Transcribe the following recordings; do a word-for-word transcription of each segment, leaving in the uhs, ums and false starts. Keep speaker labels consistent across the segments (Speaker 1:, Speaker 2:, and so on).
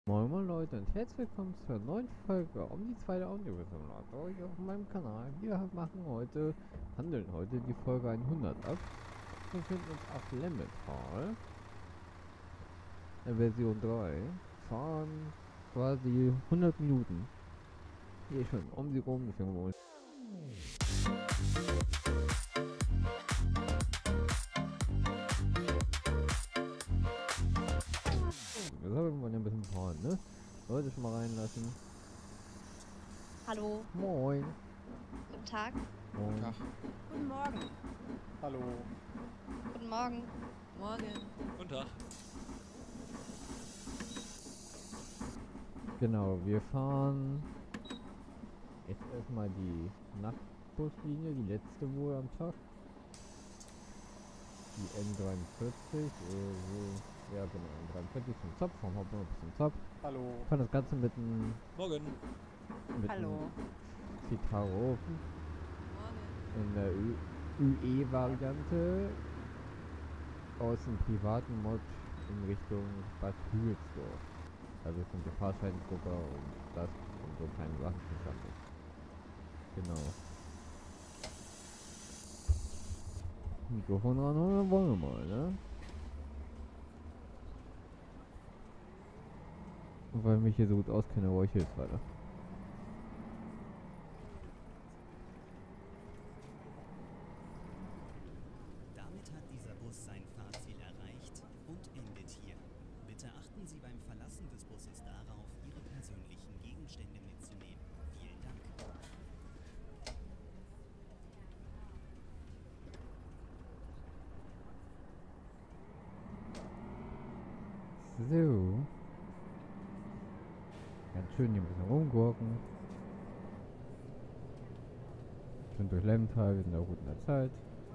Speaker 1: Moin Moin Leute und herzlich willkommen zur neuen Folge um die zweite Audiosimulator hier auf meinem Kanal. Wir machen heute, handeln heute die Folge hundert ab. Wir befinden uns auf Lemmental, in Version drei, fahren quasi hundert Minuten. Hier schon um sie rum, deswegen wollen wir wir wollen ja ein bisschen fahren, ne? Leute schon mal reinlassen.
Speaker 2: Hallo,
Speaker 1: Moin.
Speaker 2: guten Tag.
Speaker 1: Moin.
Speaker 3: Tag.
Speaker 4: Guten Morgen.
Speaker 3: Hallo.
Speaker 2: Guten Morgen.
Speaker 4: Morgen.
Speaker 3: Guten Tag.
Speaker 1: Genau, wir fahren jetzt erstmal die Nachtbuslinie, die letzte wohl am Tag. Die N dreiundvierzig, äh, so, ja genau, N dreiundvierzig zum Zopf, vom Hauptbahnhof bis zum Zopf.
Speaker 3: Hallo.
Speaker 1: Ich fand das Ganze mit einem
Speaker 3: Morgen.
Speaker 1: mit
Speaker 4: Hallo.
Speaker 1: Citaro
Speaker 4: Morgen.
Speaker 1: in der Ü E-Variante aus dem privaten Mod in Richtung Bad Hügelsdorf. Also kommt der Fahrscheindrucker und das und so kleine Sachen zu schaffen. Genau. Mikrofon ran und dann wollen wir mal, ne? Und weil ich mich hier so gut auskenne, brauche ich jetzt weiter.
Speaker 5: Damit hat dieser Bus sein Fahrziel erreicht und endet hier. Bitte achten Sie beim Verlassen des Busses darauf, Ihre persönlichen Gegenstände mitzunehmen. Vielen Dank.
Speaker 1: So. Ganz schön hier ein bisschen rumgurken. Schön durch Lemmental, wir sind auch gut in der Zeit.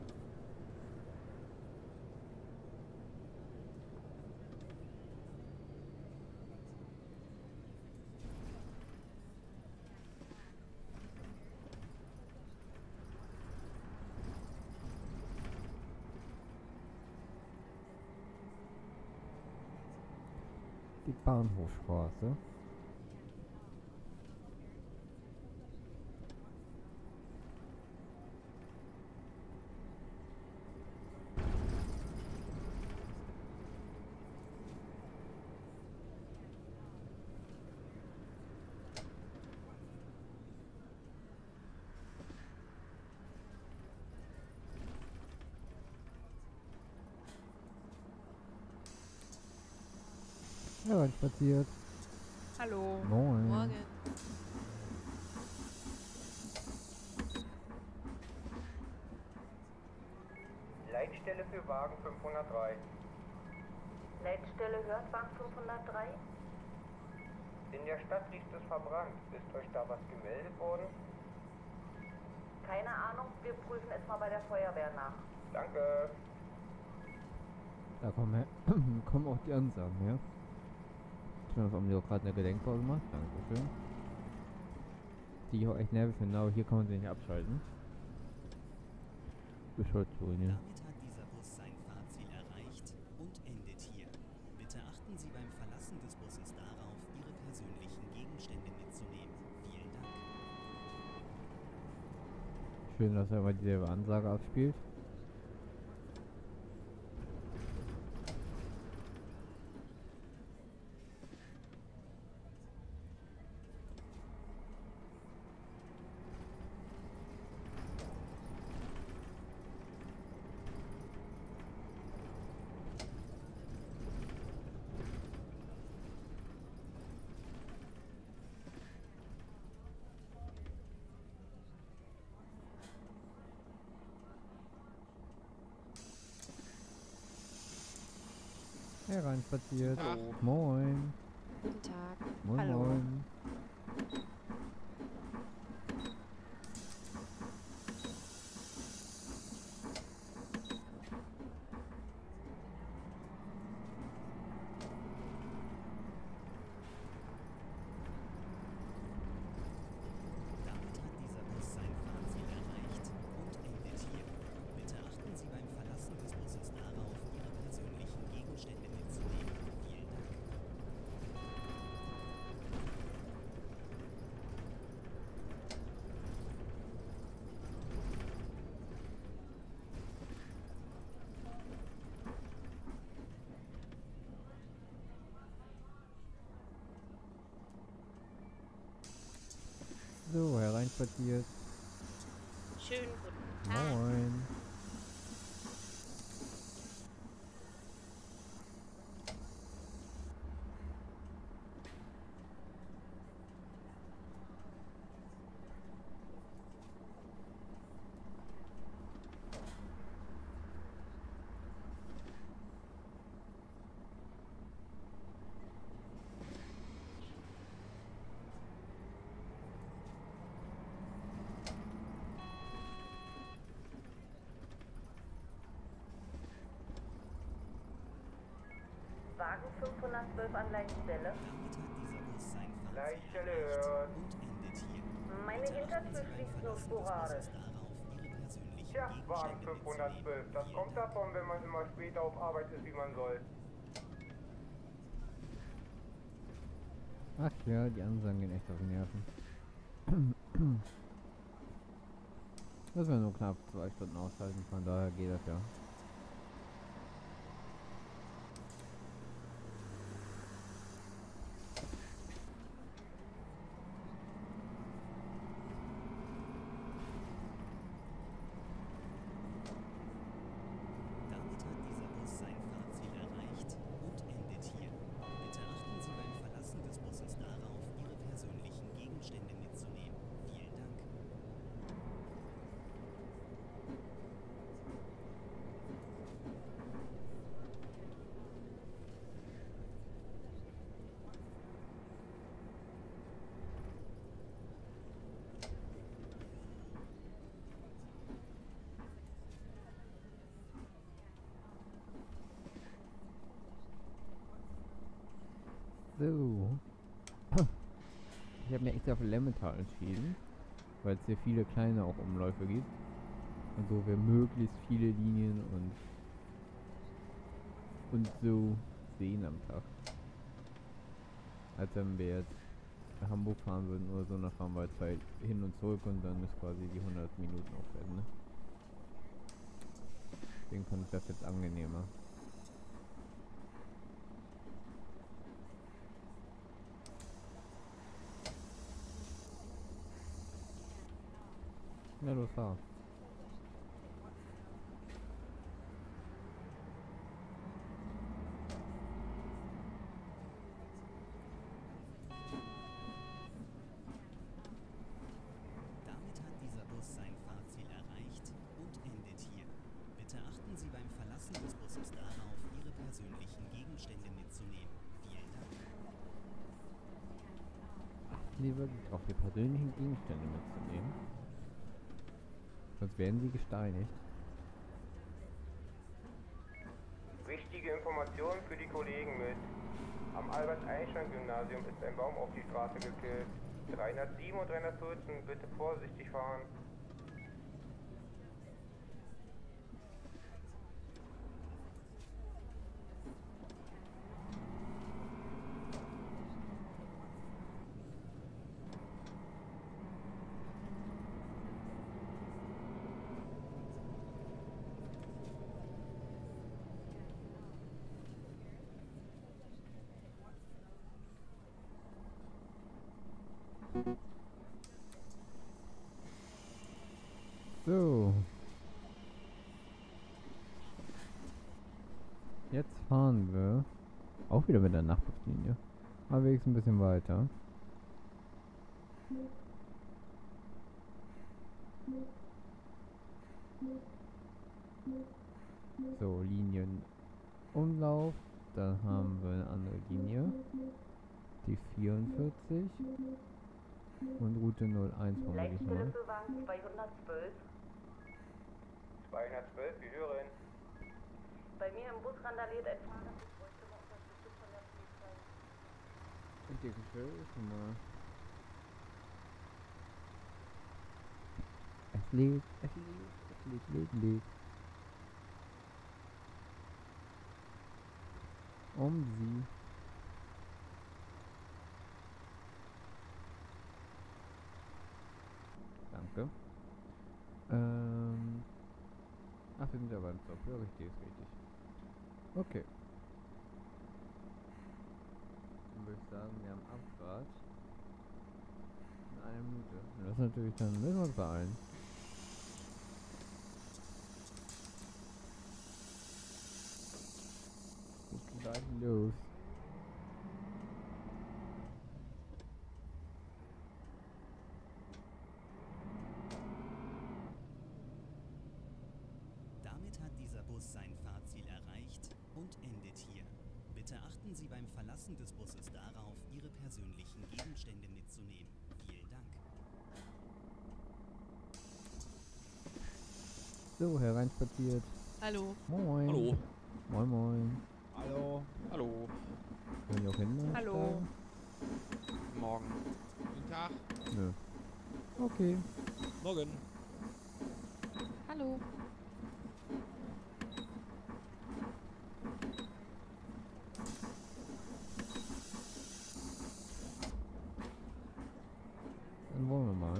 Speaker 1: Die Bahnhofstraße. Ja, rein spaziert.
Speaker 4: Hallo.
Speaker 1: Moin.
Speaker 4: Morgen.
Speaker 6: Leitstelle für Wagen fünfhundertdrei.
Speaker 7: Leitstelle Hörtwagen fünfhundertdrei.
Speaker 6: In der Stadt riecht es verbrannt. Ist euch da was gemeldet worden?
Speaker 7: Keine Ahnung, wir prüfen es mal bei der Feuerwehr nach.
Speaker 6: Danke.
Speaker 1: Da kommen, her kommen auch die Ansagen her. Ich habe mir auch gerade eine Gedenkpause gemacht. Dankeschön. Die ich auch echt nervig finde, aber hier kann man sie nicht abschalten. Beschuldigung.
Speaker 5: Damit hat dieser Bus sein Fahrziel erreicht und endet hier. Bitte achten Sie beim Verlassen des Busses darauf, Ihre persönlichen Gegenstände mitzunehmen. Vielen Dank.
Speaker 1: Schön, dass er mal dieselbe Ansage abspielt. Hereinspaziert.
Speaker 3: Hallo.
Speaker 1: Moin.
Speaker 4: Guten Tag.
Speaker 1: Moin,
Speaker 4: Hallo.
Speaker 1: moin.
Speaker 5: Damit hat dieser Bus sein Fahrziel erreicht und endet hier. Bitte achten Sie beim Verlassen des Busses darauf, Ihre persönlichen Gegenstände mitzunehmen. Vielen Dank.
Speaker 1: So, hereinspaziert.
Speaker 2: Schönen guten Tag.
Speaker 1: Moin.
Speaker 7: Wagen fünfhundertzwölf an Leitstelle.
Speaker 5: Damit hat dieser Bus sein Fahrziel
Speaker 6: Leitstelle
Speaker 5: erreicht
Speaker 6: hört.
Speaker 5: und endet hier.
Speaker 7: Meine
Speaker 5: Bitte achten
Speaker 7: Hintertür
Speaker 5: Sie beim
Speaker 7: schließt nur
Speaker 5: Verlassen des
Speaker 7: sporadisch.
Speaker 5: Busses darauf, Ihre persönlichen
Speaker 6: Tja, Wagen
Speaker 5: Gegenstände
Speaker 6: fünfhundertzwölf.
Speaker 5: mitzunehmen.
Speaker 6: Das
Speaker 5: Vielen
Speaker 6: kommt
Speaker 5: Dank.
Speaker 6: davon, wenn man immer später auf Arbeit ist, wie man soll.
Speaker 1: Ach ja, die Ansagen gehen echt auf die Nerven. Müssen wir nur knapp zwei Stunden aushalten, von daher geht das ja.
Speaker 5: Damit hat dieser Bus sein Fahrziel erreicht und endet hier. Bitte achten Sie beim Verlassen des Busses darauf, Ihre persönlichen Gegenstände mitzunehmen. Vielen Dank.
Speaker 1: So. Ich habe mir extra für Lemmental entschieden, weil es hier viele kleine auch Umläufe gibt. Und so wir möglichst viele Linien und und so sehen am Tag. Als wenn wir jetzt nach Hamburg fahren würden oder so, dann fahren wir zwei hin und zurück und dann ist quasi die hundert Minuten auch fertig, ne? Deswegen fand ich das jetzt angenehmer. Ja, los, fahr.
Speaker 5: Damit hat dieser Bus sein Fahrziel erreicht und endet hier. Bitte achten Sie beim Verlassen des Busses darauf, Ihre persönlichen Gegenstände mitzunehmen. Vielen Dank.
Speaker 1: Nee, wirklich drauf, die persönlichen Gegenstände mitzunehmen. Sonst werden sie gesteinigt.
Speaker 6: Wichtige Informationen für die Kollegen mit. Am Albert-Einstein-Gymnasium ist ein Baum auf die Straße gekillt. dreihundertsieben und dreihundertvierzehn, bitte vorsichtig fahren.
Speaker 1: So. Jetzt fahren wir auch wieder mit der Nachbarlinie. Aber wenigstens ein bisschen weiter. So, Linienumlauf. Da haben wir eine andere Linie. Die vierundvierzig. Und Route null eins vermute ich
Speaker 7: Leitstelle
Speaker 1: mal.
Speaker 7: für Wagen zweihundertzwölf.
Speaker 6: zweihundertzwölf, wir hören.
Speaker 7: Bei mir im Bus randaliert ein Fahrer. Ich bräuchte mal Unterstützung von der Polizei.
Speaker 1: Und die Geschirr schon mal. Es lädt, es lädt, es lädt, lädt, lädt. Um sie. Danke. Ähm. Ach, wir sind ja beim Stop. Ja, richtig, ist richtig. Okay. Dann würde ich sagen, wir haben Abfahrt. In eine Minute. Das ist natürlich, dann müssen wir uns beeilen. Geht gleich los.
Speaker 5: Damit hat dieser Bus sein Fahrziel erreicht und endet hier. Bitte achten Sie beim Verlassen des Busses darauf, Ihre persönlichen Gegenstände mitzunehmen. Vielen Dank.
Speaker 1: So, hereinspaziert.
Speaker 4: Hallo.
Speaker 1: Moin.
Speaker 3: Hallo.
Speaker 1: Moin, moin.
Speaker 3: Hallo. Hallo.
Speaker 1: Können die auch hin?
Speaker 4: Hallo.
Speaker 3: Morgen. Guten Tag.
Speaker 1: Nö. Okay.
Speaker 3: Morgen.
Speaker 4: Hallo.
Speaker 1: Dann wollen wir mal.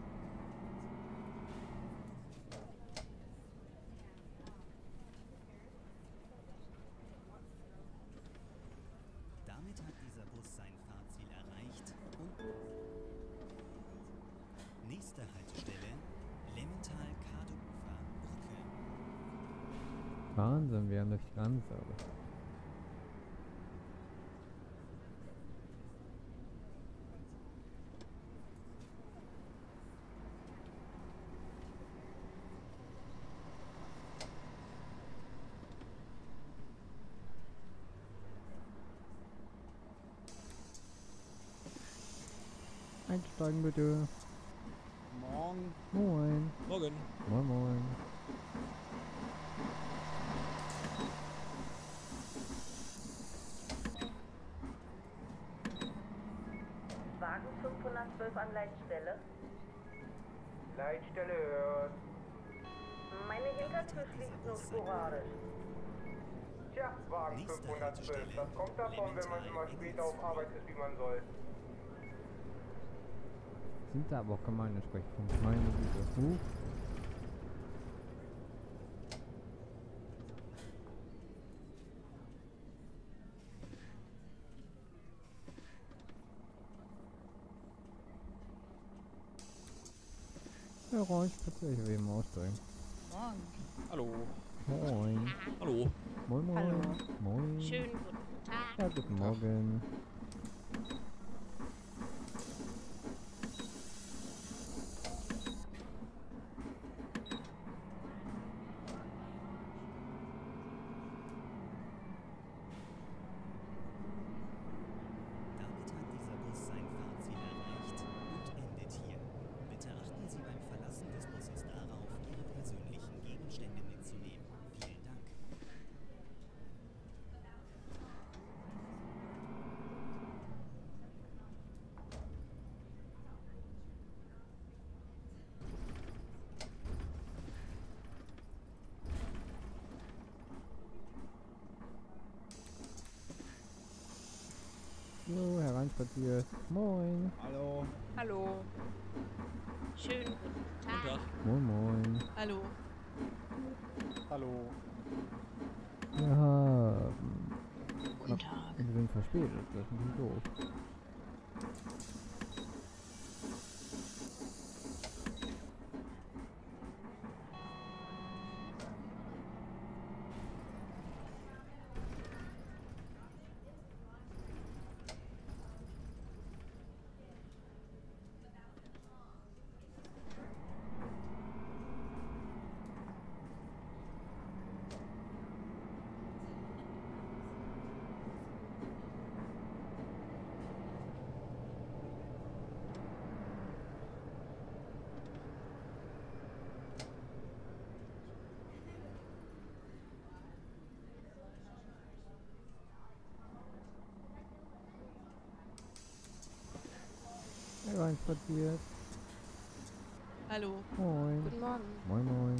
Speaker 5: Damit hat dieser Bus sein Fahrziel erreicht und nächste Haltestelle Lemmental-Kadeufer Brücke.
Speaker 1: Wahnsinn, wir haben das Ganze. Einsteigen bitte.
Speaker 3: Morgen.
Speaker 1: Moin.
Speaker 3: Morgen.
Speaker 1: Moin, moin.
Speaker 7: Wagen fünfhundertzwölf an Leitstelle.
Speaker 6: Leitstelle hört.
Speaker 7: Meine Hintertür schließt nur sporadisch.
Speaker 6: Tja, Wagen
Speaker 5: Nächste
Speaker 6: fünfhundertzwölf.
Speaker 5: Haltestelle,
Speaker 6: Das kommt davon, wenn man immer später auf Arbeit ist, wie man soll.
Speaker 1: Sind da aber auch gemeine Sprechpunkte. Meine Güte. Huch. Ja, Ron, ich kann ich eben aussteigen.
Speaker 4: Morgen.
Speaker 3: Hallo.
Speaker 1: Moin.
Speaker 3: Hallo.
Speaker 1: Moin, moin.
Speaker 4: Hallo.
Speaker 1: Moin.
Speaker 2: Schönen guten Tag.
Speaker 1: Ja, guten Morgen.
Speaker 5: Damit hat dieser Bus sein Fahrziel erreicht und endet hier. Bitte achten Sie beim Verlassen des Busses darauf, Ihre persönlichen Gegenstände mitzunehmen. Vielen Dank.
Speaker 1: So, hereinspaziert. Moin.
Speaker 3: Hallo.
Speaker 4: Hallo.
Speaker 2: Schönen guten
Speaker 3: Guten
Speaker 2: Tag.
Speaker 3: Tag.
Speaker 1: Moin, moin.
Speaker 4: Hallo.
Speaker 3: Hallo.
Speaker 1: Wir haben...
Speaker 4: Guten Tag.
Speaker 1: Wir sind verspätet. Das ist nicht doof. Hereinspaziert.
Speaker 4: Hallo.
Speaker 1: Moin.
Speaker 4: Guten Morgen.
Speaker 1: Moin, moin.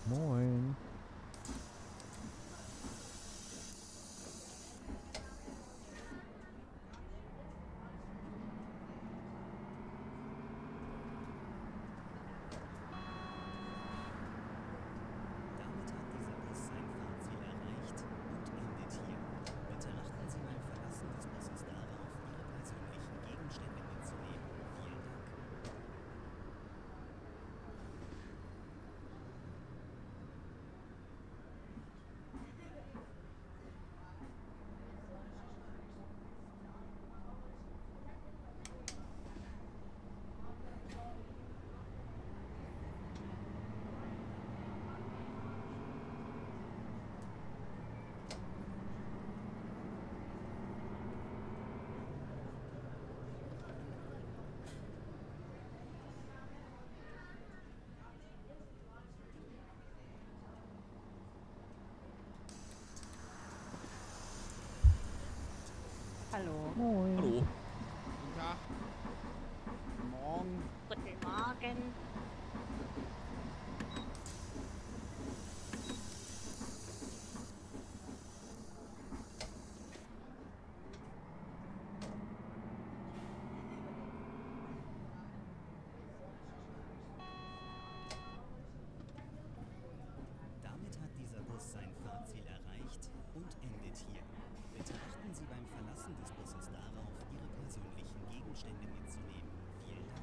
Speaker 1: Moin.
Speaker 5: Damit hat dieser Bus sein Fahrziel erreicht und endet hier. Bitte achten Sie beim Verlassen des Busses darauf, Ihre persönlichen Gegenstände mitzunehmen. Vielen Dank.
Speaker 4: Hallo.
Speaker 1: Moin.
Speaker 3: Hallo. Guten Tag. Guten Morgen.
Speaker 2: Guten Morgen.
Speaker 5: Damit hat dieser Bus sein Fahrziel erreicht und endet hier. Bitte achten Sie beim Verlassen des Busses darauf, Ihre persönlichen Gegenstände mitzunehmen. Vielen Dank.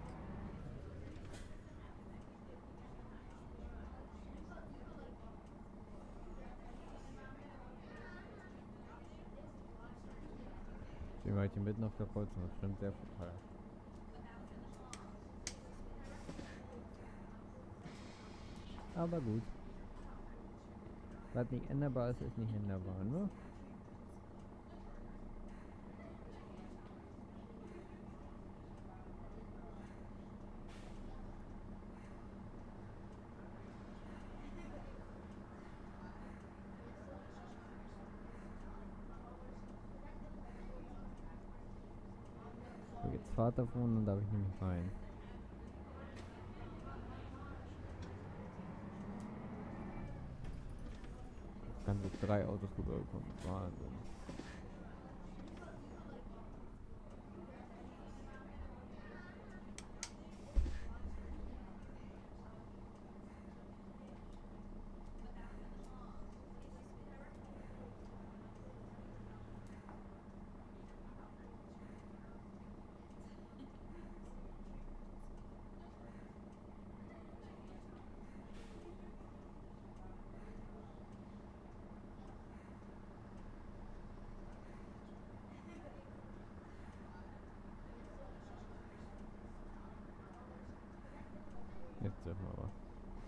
Speaker 1: Stehen wir heute mitten auf der Kreuzung, das stimmt sehr total. Aber gut. Was nicht änderbar ist, ist nicht änderbar, ne? So, jetzt Vater wohnen und darf ich nämlich rein. Ich kann durch drei Autos rüberkommen. Wahnsinn. Jetzt sag mal was.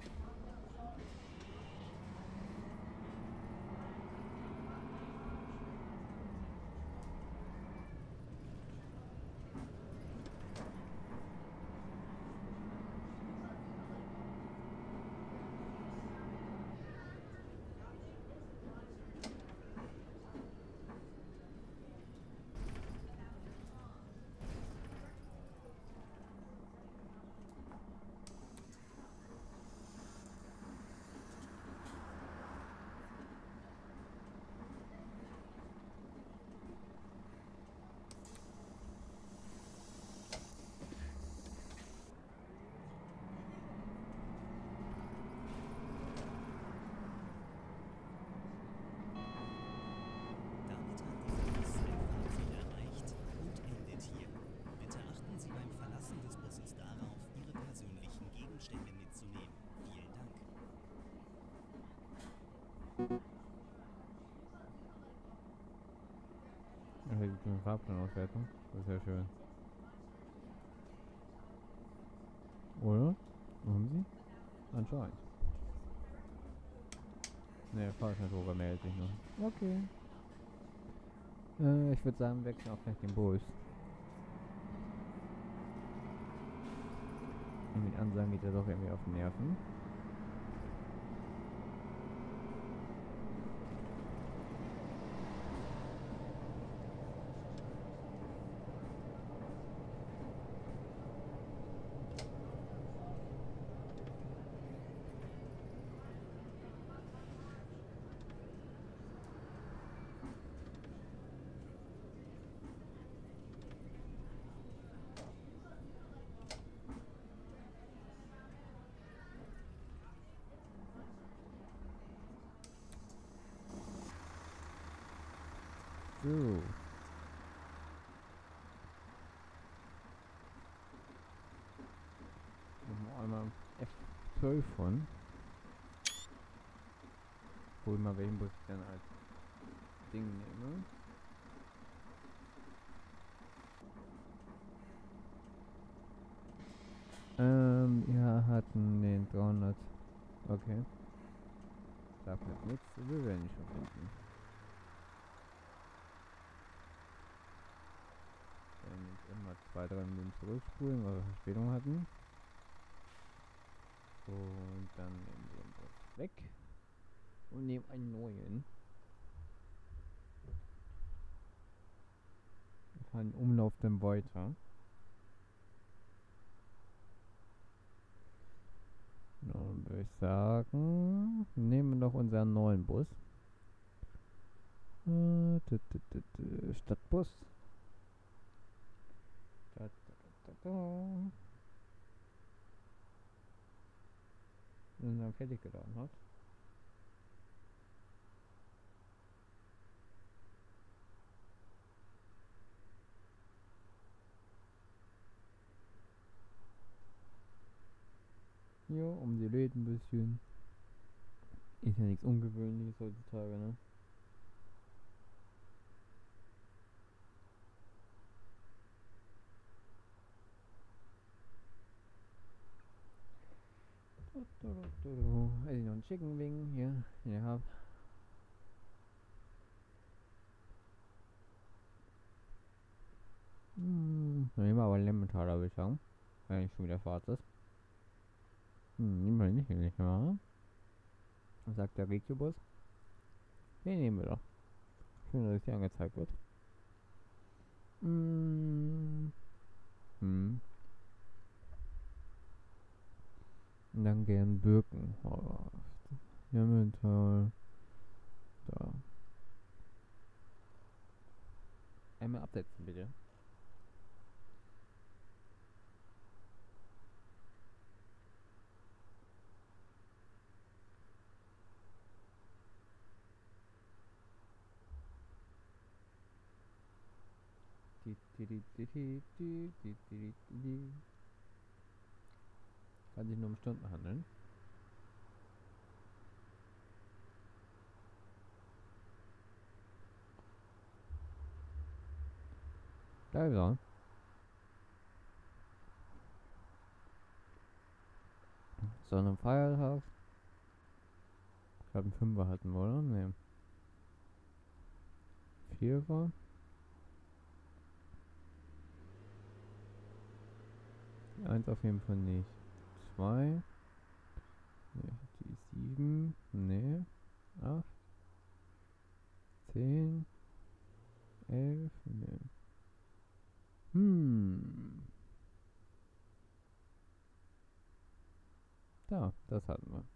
Speaker 5: Damit hat dieser Bus sein Fahrziel erreicht und endet hier. Bitte achten Sie beim Verlassen des Busses darauf, Ihre persönlichen Gegenstände mitzunehmen. Vielen Dank.
Speaker 1: Ja, hier gibt es eine Fahrplanauswertung. Das ist ja schön. Oder? Haben Sie? Anscheinend. Ne, Fahrscheinprobe meldet sich noch. Okay. Äh, ich würde sagen, wir wechseln auch gleich den Bus. Und mit Ansagen geht er doch irgendwie auf den Nerven. So. Machen wir einmal F zwölf von. Hol mal welchen Bus ich dann als Ding nehme. Ähm, wir hatten den dreihundert. Okay. Sagt jetzt nichts, wir werden ihn schon finden. Wir werden jetzt immer zwei, drei Minuten zurückspulen, weil wir Verspätung hatten. Und dann nehmen wir den Bus weg. Und nehmen einen neuen. Wir fahren den Umlauf dann weiter. Dann würde ich sagen, nehmen wir noch unseren neuen Bus. Äh, tü, tü, tü, tü, Stadtbus. Da, da, da, da, da. Den er fertig geladen hat. Ja, um die lädt ein bisschen. Ist ja nichts Ungewöhnliches heutzutage, ne? Also noch ein Chicken Wing hier, hier hab. Hm, nehmen wir aber Lemmentaler, würde ich sagen. Wenn ich schon wieder Fahrt ist. Hm, nehmen wir nicht, nicht mehr. Was sagt der Regiobus? Den nehmen wir doch. Schön, dass es hier angezeigt wird. Hm. Hm. Und dann gern Birken. Oh, Lemmental. Da. Einmal absetzen, bitte. Kann sich nur um Stunden handeln. Da ist er. So, ein Feiertag. Ich glaube, einen Fünfer hatten wir, oder? Ne. Vierer. Eins auf jeden Fall nicht. Zwei. Ne, die sieben. Ne. Acht. Zehn. Elf. Ne. Hm. Da, das hatten wir.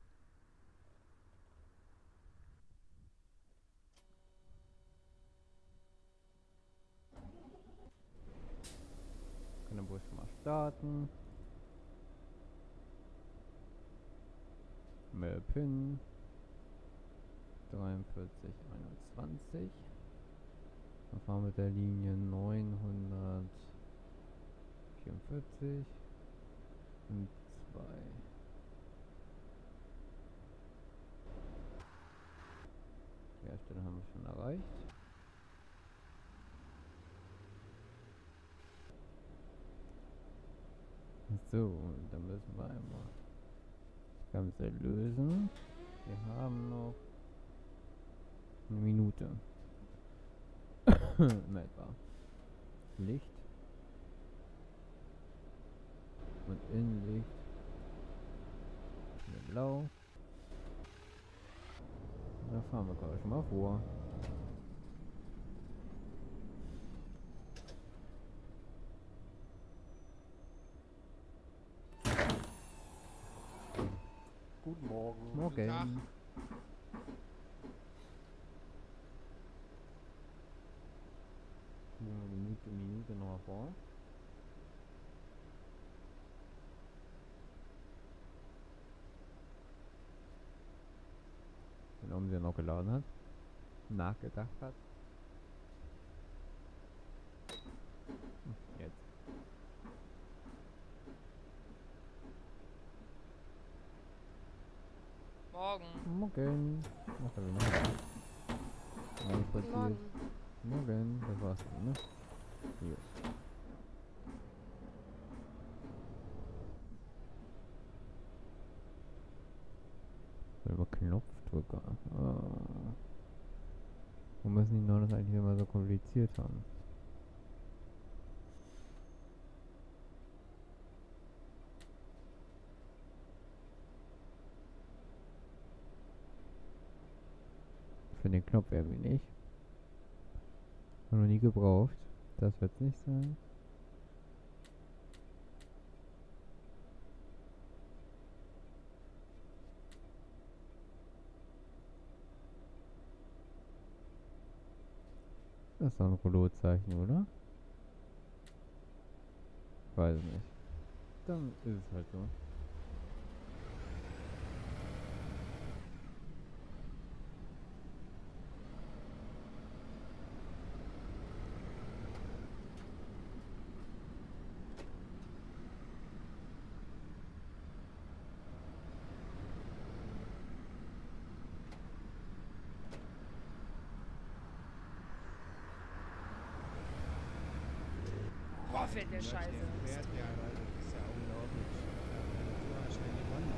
Speaker 1: Können wir schon mal starten. Mail-Pin. dreiundvierzig einundzwanzig. Dann fahren wir mit der Linie neunhundertvierundvierzig und zwei. Die Hersteller haben wir schon erreicht. So, dann müssen wir einmal das Ganze lösen. Wir haben noch eine Minute. In etwa. Licht. Und Innenlicht. Hier blau. Da fahren wir gleich mal vor.
Speaker 3: Guten Morgen.
Speaker 1: Morgen.
Speaker 3: Guten Tag.
Speaker 1: Minute, Minute noch mal vor. Wenn er sie noch geladen hat, nachgedacht hat.
Speaker 4: Morgen.
Speaker 1: Morgen. Ach, da bin ich noch. Alles
Speaker 2: Guten
Speaker 1: passiert.
Speaker 2: Morgen.
Speaker 1: Morgen, das war's dann, ne? Jo. Über Knopfdrücker. Ah. Warum müssen die noch das eigentlich immer so kompliziert haben? Für den Knopf irgendwie nicht. Hab noch nie gebraucht. Das wird's nicht sein. Das ist doch ein Rollo-Zeichen, oder? Weiß nicht. Dann ist es halt so.
Speaker 4: Boah, fällt der Scheiße.
Speaker 3: Der fährt ja, das ist ja unglaublich. Du hast ja gewonnen.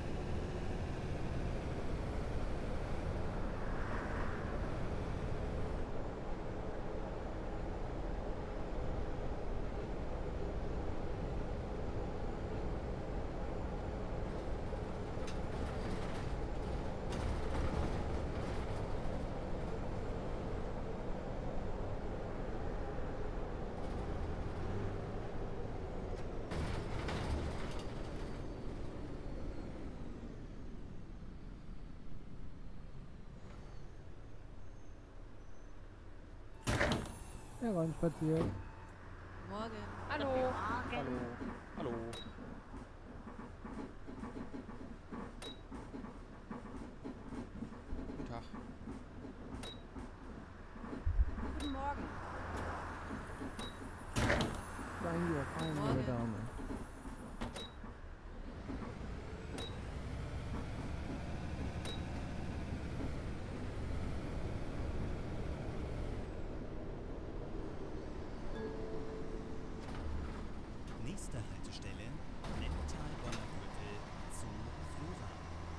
Speaker 1: Ja, rein spaziert.
Speaker 4: Morgen.
Speaker 2: Hallo.
Speaker 3: Hallo. Hallo. Guten Tag.
Speaker 4: Guten Morgen.
Speaker 1: Rein hier, rein,
Speaker 4: Morgen.
Speaker 1: meine Dame.
Speaker 5: Nächste Haltestelle, Nettetal-Bonner-Gürtel zu Flora.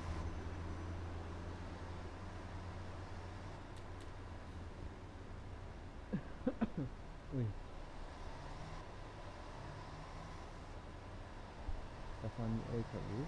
Speaker 1: Ui. Das waren die L K W.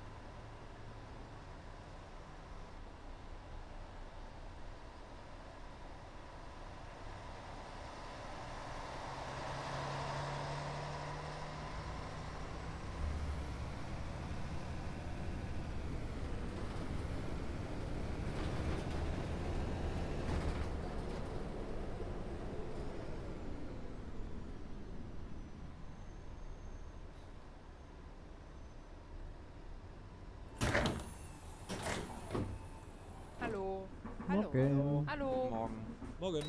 Speaker 4: Hallo. Hallo.
Speaker 1: Morgen.
Speaker 4: Hallo.
Speaker 3: Morgen. Morgen.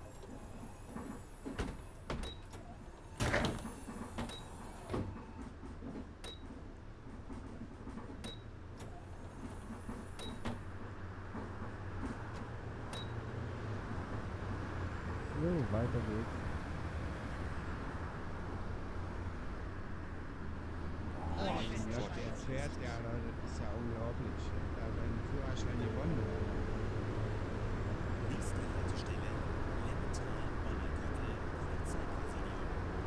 Speaker 1: So, weiter geht's.
Speaker 4: Oh,
Speaker 3: Ja,
Speaker 4: fällt der
Speaker 3: der
Speaker 4: Scheiße.
Speaker 3: fährt ja, das ist ja unglaublich. Da hat einen Führerschein gewonnen.
Speaker 5: Nächste Haltestelle, Lemmental-Bonner-Gürtel, Polizeipräsidium.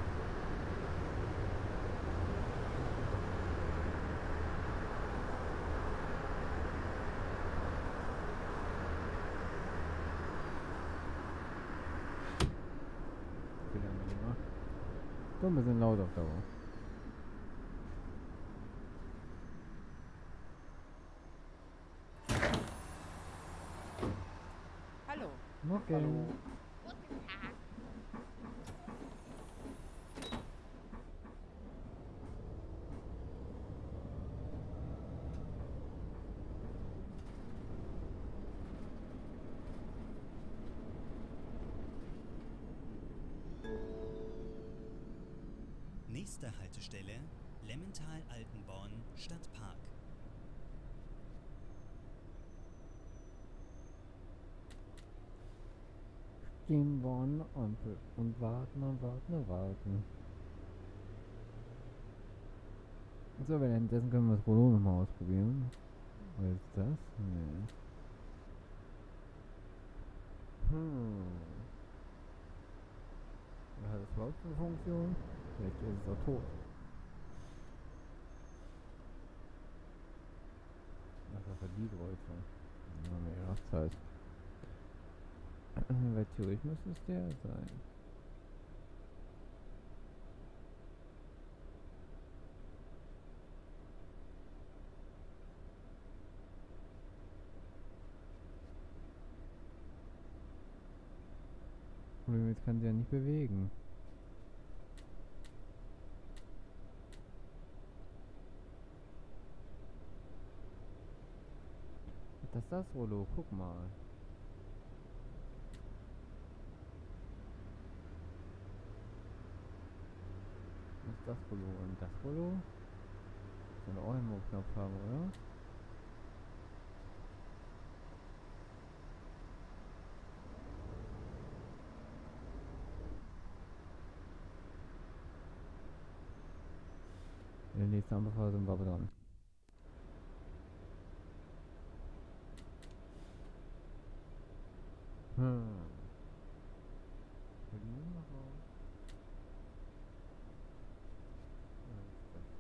Speaker 1: Viel angenehmer. So ein bisschen laut auf Dauer.
Speaker 4: Hallo.
Speaker 1: Morgen.
Speaker 3: Hallo.
Speaker 2: Guten Tag.
Speaker 5: Nächste Haltestelle, Lemmental-Altenborn, Stadtpark.
Speaker 1: stehen wir an der Ampel und warten und warten und warten. So, währenddessen können wir das Rollo nochmal ausprobieren. Was ist das? Nee. Hm. Was hat das überhaupt für eine Funktion? Vielleicht ist es auch tot. Ach, das war die Größe. Ja, mehr Raftzeit. Weil theoretisch müsste es der sein. Problem, jetzt kann sie ja nicht bewegen. Das ist das Rollo, guck mal. Das ist das Rollo und das Rollo. Sollen wir auch einen Knopf haben, oder? In der nächsten Ampelphase sind wir aber dran. Hm. Berlin noch mal. Was ist das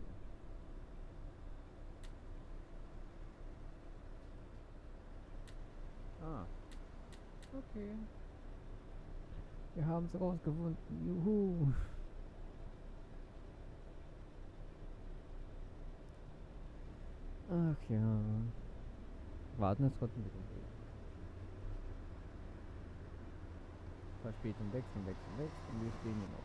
Speaker 1: hier? Ah. Okay. Wir haben es rausgefunden. Juhu. Ach ja. Warten ist trotzdem ein bisschen blöd. Verspätung wechseln, wechseln, wechseln und wir stehen hier noch.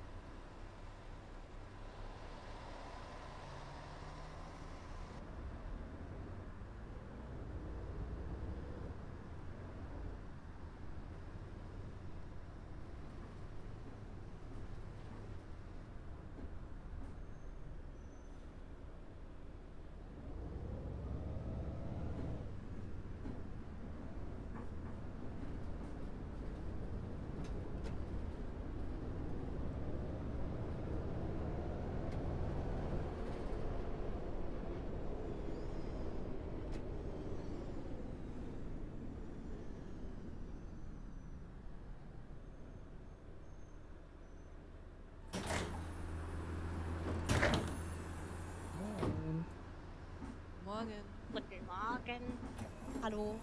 Speaker 4: Morgen.
Speaker 2: Guten Morgen. Hallo.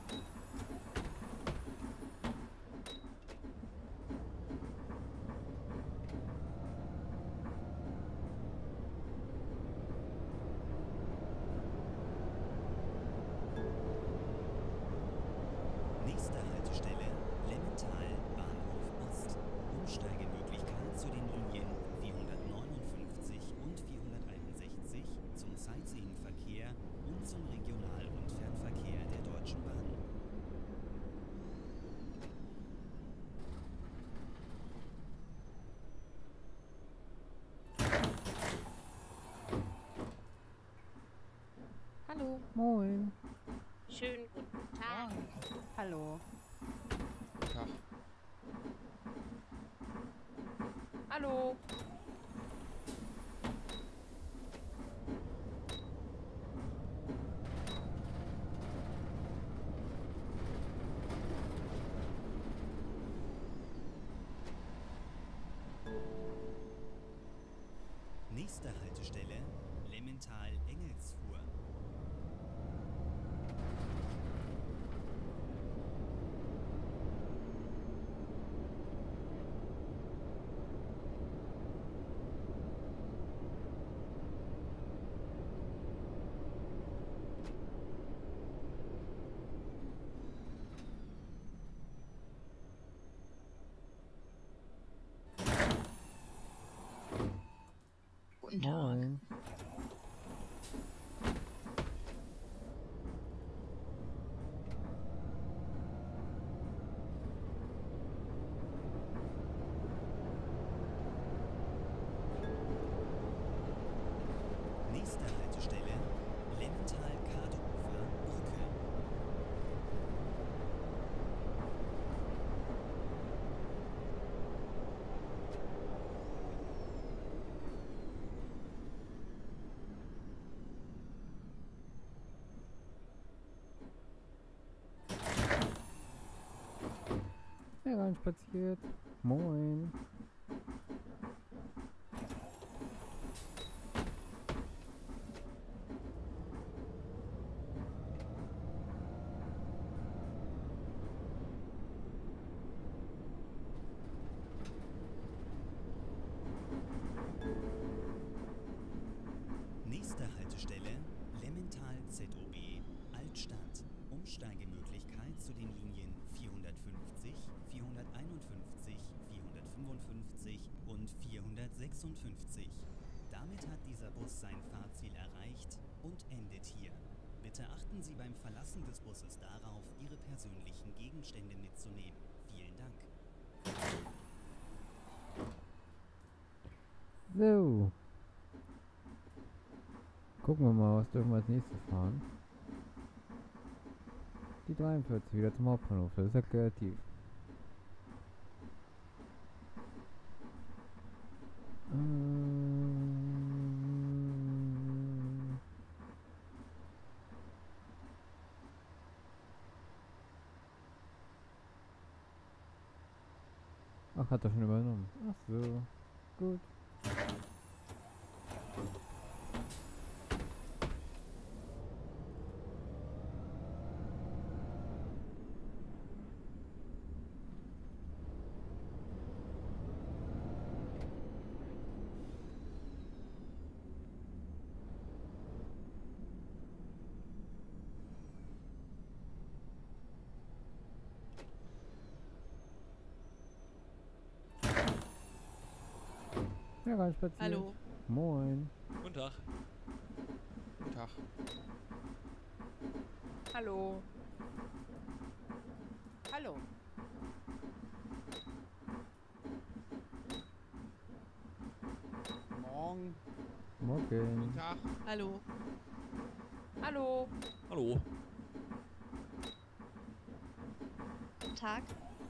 Speaker 5: Nächste Haltestelle Lemmental, Bahnhof Ost. Umsteigemöglichkeit zu den Linien vierhundertneunundfünfzig und vierhunderteinundsechzig zum Sightseeing-Verkehr und zum Regional- und Fernverkehr der Deutschen Bahn.
Speaker 2: Hallo.
Speaker 1: Moin.
Speaker 2: Schönen guten Tag.
Speaker 4: Hallo.
Speaker 3: Tag.
Speaker 4: Hallo.
Speaker 5: Nächste Haltestelle Lemmental-Engelsfuhr.
Speaker 2: Guten Tag.
Speaker 1: Moin.
Speaker 5: Nächste Haltestelle Lemmental-Kadehofer Brücke.
Speaker 1: reinspaziert. Moin.
Speaker 5: Nächste Haltestelle Lemmental Z O B Altstadt. Umsteigemöglichkeit zu den Linien vierhundertfünfzig, vierhunderteinundfünfzig, vierhundertfünfundfünfzig und vierhundertsechsundfünfzig. Damit hat dieser Bus sein Fahrziel erreicht und endet hier. Bitte achten Sie beim Verlassen des Busses darauf, Ihre persönlichen Gegenstände mitzunehmen. Vielen Dank.
Speaker 1: So. Gucken wir mal, was dürfen wir als nächstes fahren. Die dreiundvierzig wieder zum Hauptbahnhof, das ist ja kreativ. Ähm Ach, hat er schon übernommen. Ach so, gut. Ja, rein spazieren.
Speaker 4: Hallo.
Speaker 1: Moin.
Speaker 8: Guten Tag. Guten Tag.
Speaker 4: Hallo. Hallo.
Speaker 3: Morgen.
Speaker 1: Morgen.
Speaker 3: Guten Tag.
Speaker 4: Hallo. Hallo.
Speaker 8: Hallo.
Speaker 2: Guten Tag.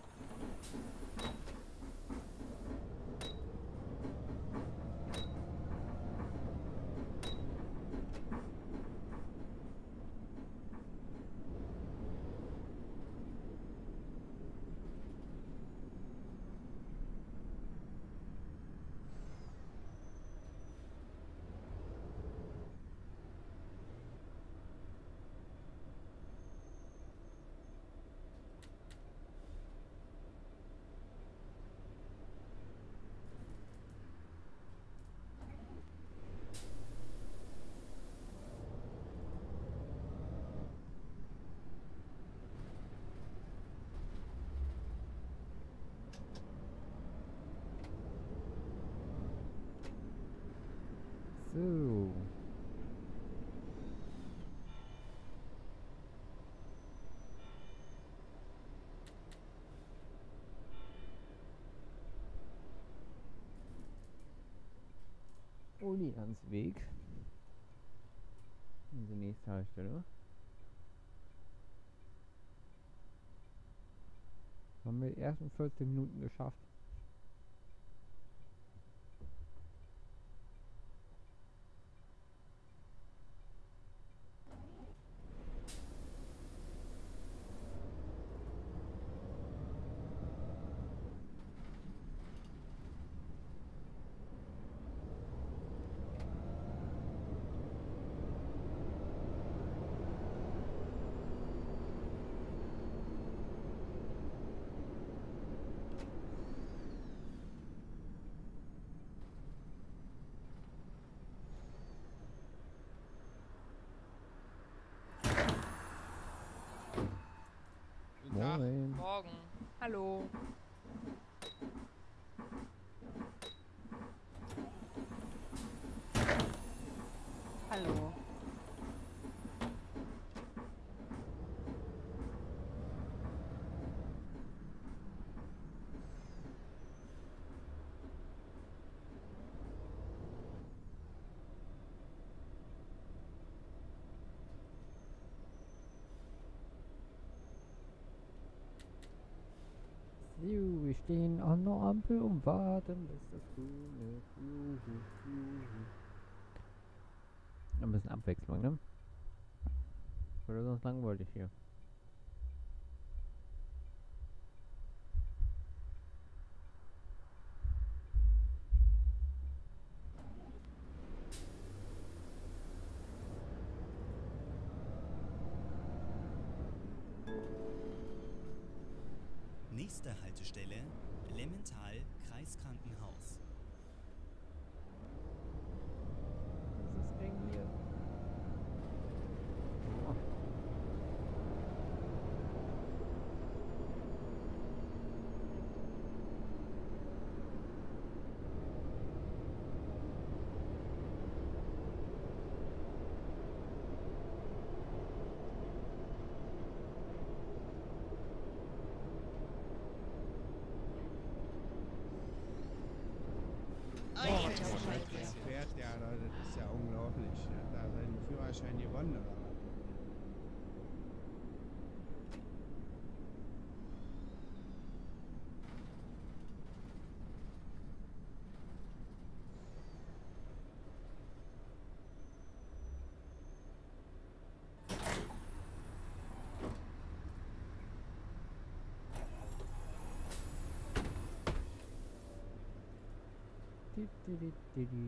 Speaker 1: So. Uliansweg. Unsere nächste Haltestelle. Haben wir die ersten vierzehn Minuten geschafft.
Speaker 3: Guten Tag.
Speaker 1: Moin.
Speaker 4: Morgen. Hallo. Hallo.
Speaker 1: So, wir stehen an der Ampel und warten, bis das grün ist. Juhu, juhu. Ein bisschen Abwechslung, ne? Oder sonst langweilig hier.
Speaker 5: Nächste Haltestelle Lemmental Kreiskrankenhaus.
Speaker 1: Das ist eng hier. Oh.
Speaker 2: Ui,
Speaker 3: Oh,
Speaker 2: ich hab
Speaker 3: das
Speaker 2: schon
Speaker 3: fährt ja, das ist ja unglaublich. Da hat er den Führerschein gewonnen. Oder?
Speaker 1: Di, di, di, di, di.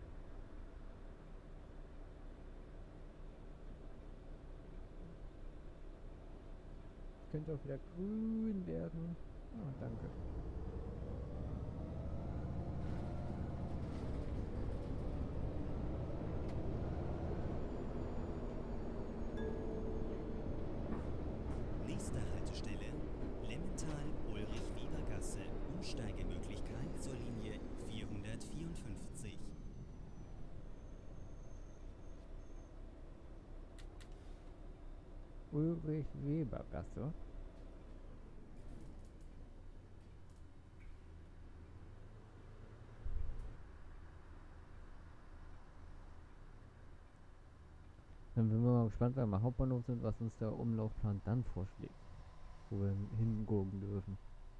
Speaker 1: Könnte auch wieder grün werden. Ah, danke.
Speaker 5: Nächste Haltestelle Lemmental-Ulrich-Weber-Gasse. Umsteigemöglichkeit zur Linie vierhundertvierundfünfzig.
Speaker 1: Ulrich-Weber-Gasse. Dann sind wir mal gespannt, wenn wir am Hauptbahnhof sind, was uns der Umlaufplan dann vorschlägt. Wo wir hingucken dürfen.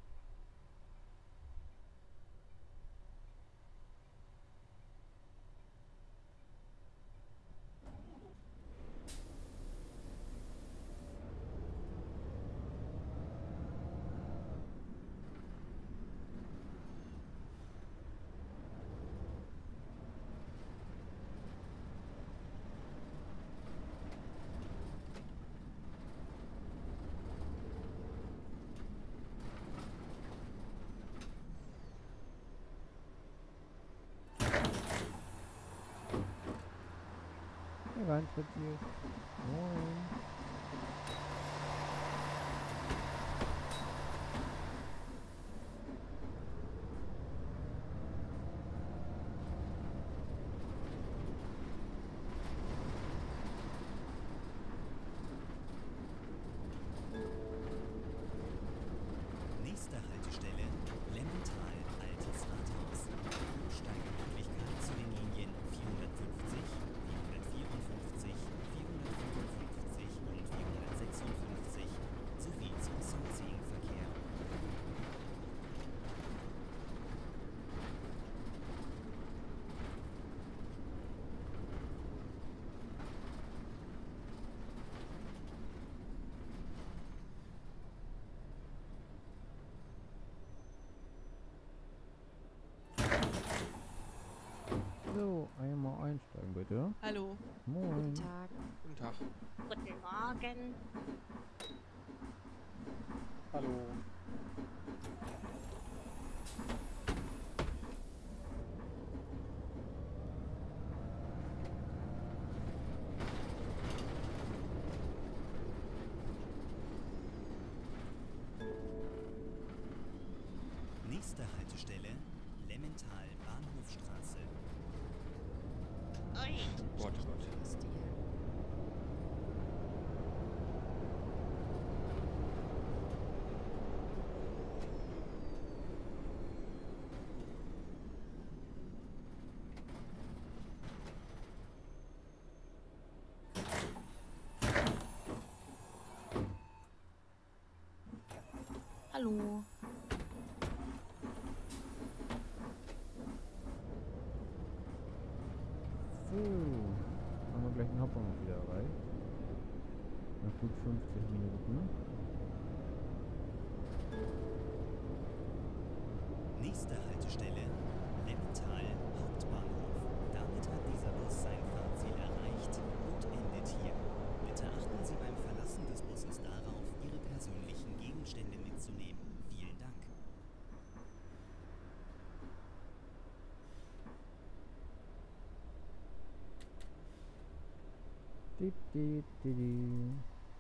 Speaker 1: Rein spaziert. Moin.
Speaker 5: Nächste Haltestelle Lemmental Altes Rathaus. Umsteigemöglichkeit zu den Linien vierhundertfünfzig, vierhundertvierundfünfzig, vierhundertfünfundfünfzig und vierhundertsechsundfünfzig sowie zum Sightseeing-Verkehr.
Speaker 1: So, einmal einsteigen bitte.
Speaker 2: Hallo.
Speaker 1: Moin.
Speaker 2: Guten Tag.
Speaker 8: Guten Tag.
Speaker 2: Guten Morgen.
Speaker 8: Hallo.
Speaker 5: Nächste Haltestelle Lemmental Bahnhofstraße.
Speaker 2: Ui.
Speaker 8: Gott, Gott.
Speaker 2: Ist die hier? Hallo.
Speaker 1: So, haben wir gleich den Hauptbahnhof wieder erreicht. Nach gut fünfzig Minuten.
Speaker 5: Nächste Haltestelle Lemmental Hauptbahnhof. Damit hat dieser Bus sein Fahrziel erreicht und endet hier. Bitte achten Sie beim Verlassen des Busses darauf, Ihre persönlichen Gegenstände mitzunehmen. Vielen
Speaker 1: Di, di, di, di.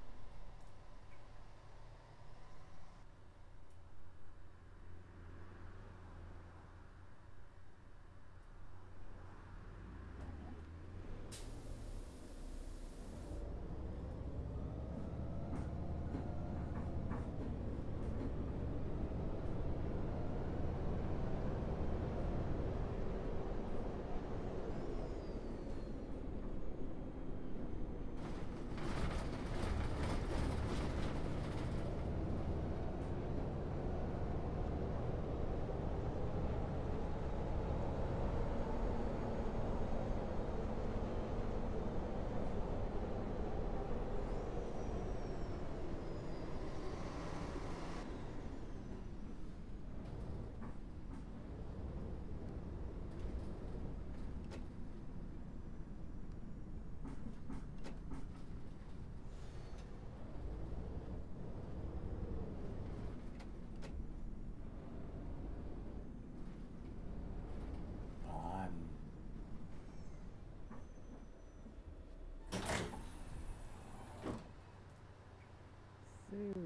Speaker 1: So.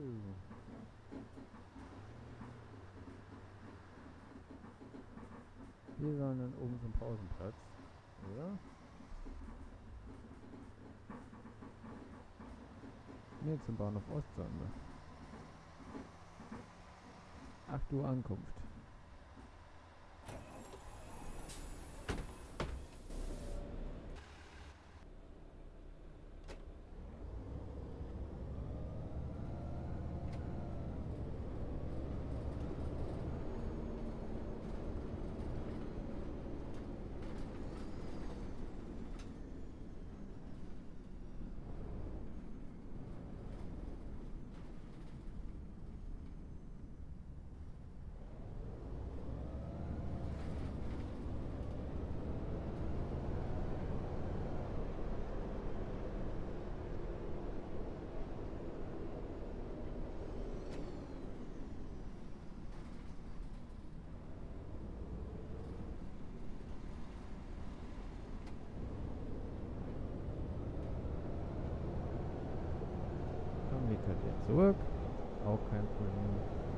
Speaker 1: Wir sollen dann oben zum Pausenplatz, oder? Ne, zum Bahnhof Ostsonne. acht Uhr Ankunft. Dann liegt er wieder zurück. Auch kein Problem.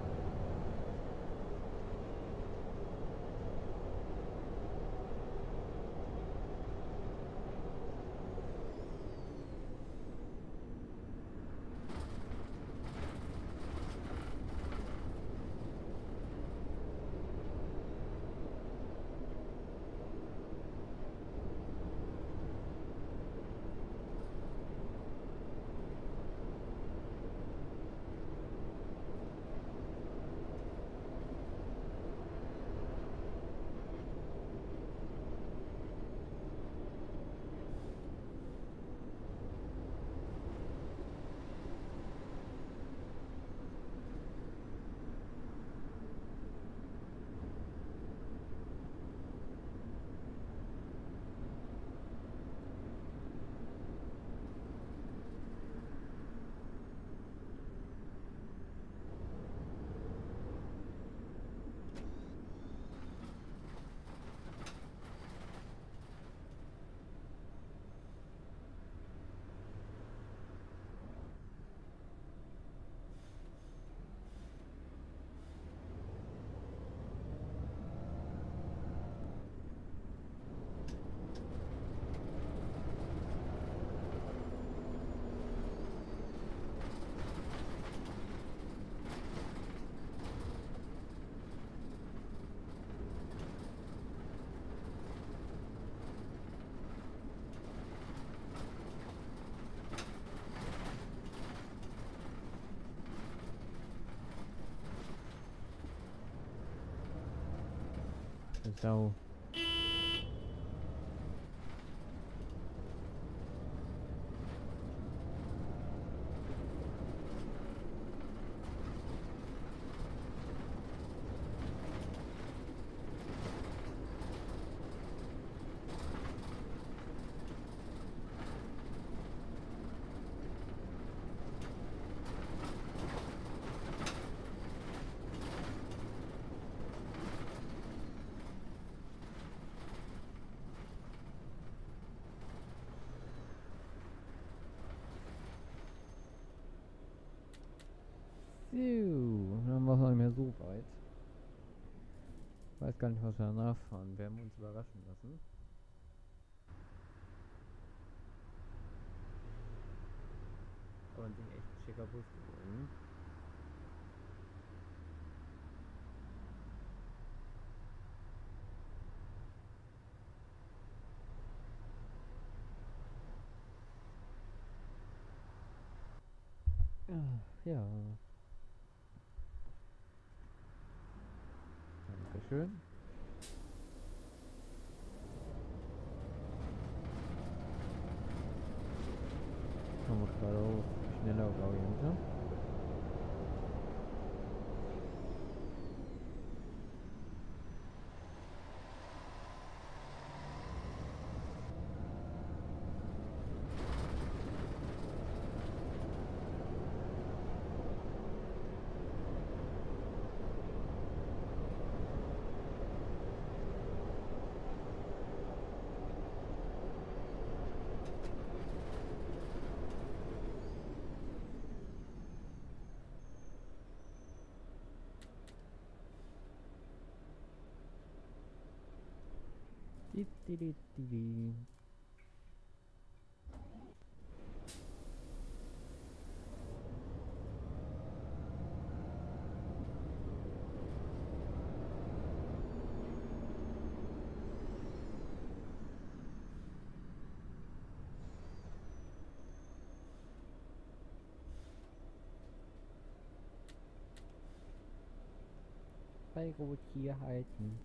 Speaker 1: Sau. So, dann war es nicht mehr so weit. Weiß gar nicht, was wir danach fahren. Werden wir uns überraschen lassen. Aber ein Ding echt ein schicker Bus geworden. Ah, ja. Dankeschön. Kommen wir gerade auf schneller Variante. Di, di, di, di, di. Bei Rot hier halten.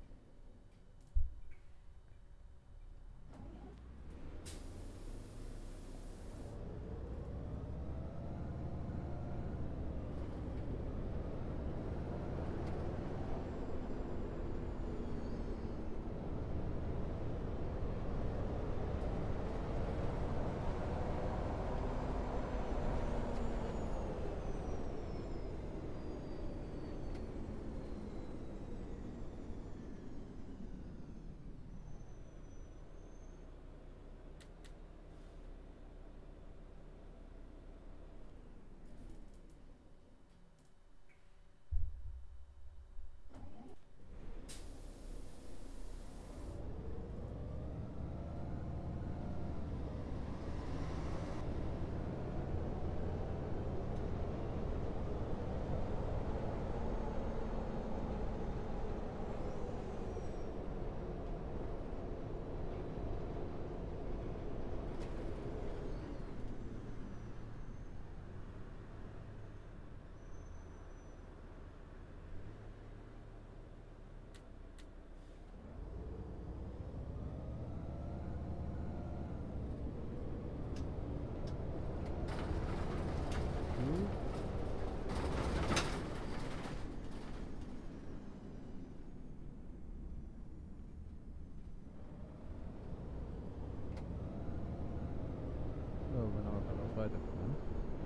Speaker 1: So, genau, kann auch weiterfahren.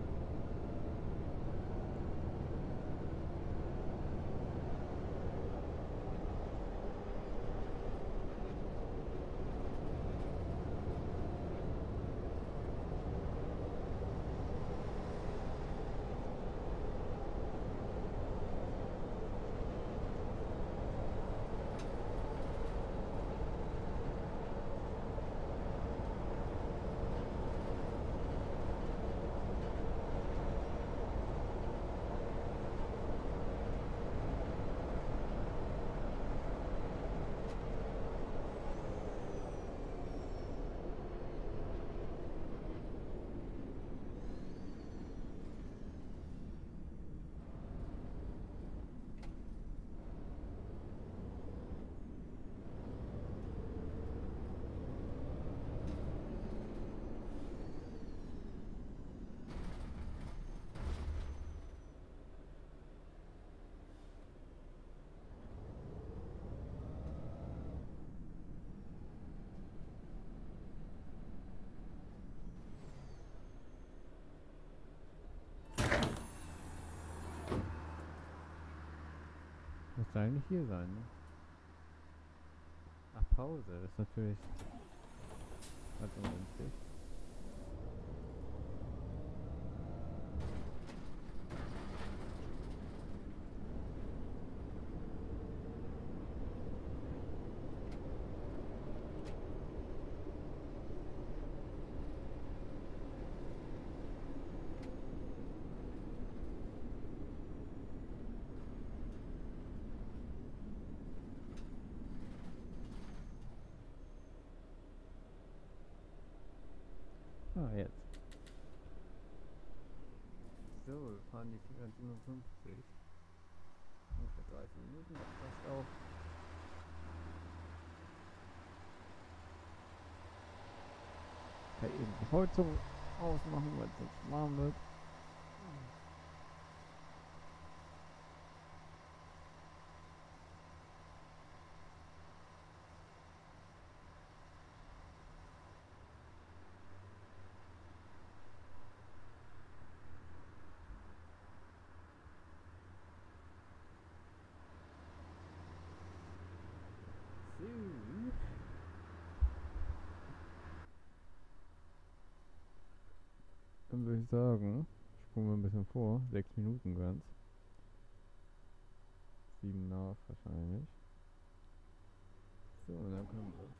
Speaker 1: Müsste eigentlich hier sein, ne? Ach, Pause, das ist natürlich ganz ungünstig. Ah, jetzt. So, wir fahren die vierhundertsiebenundfünfzig. Ungefähr dreißig Minuten, das passt auch. Ich kann eben die Heizung ausmachen, weil es sonst warm wird. So. Dann würde ich sagen, springen wir ein bisschen vor, sechs Minuten ganz. Sieben nach wahrscheinlich. So, und dann können wir.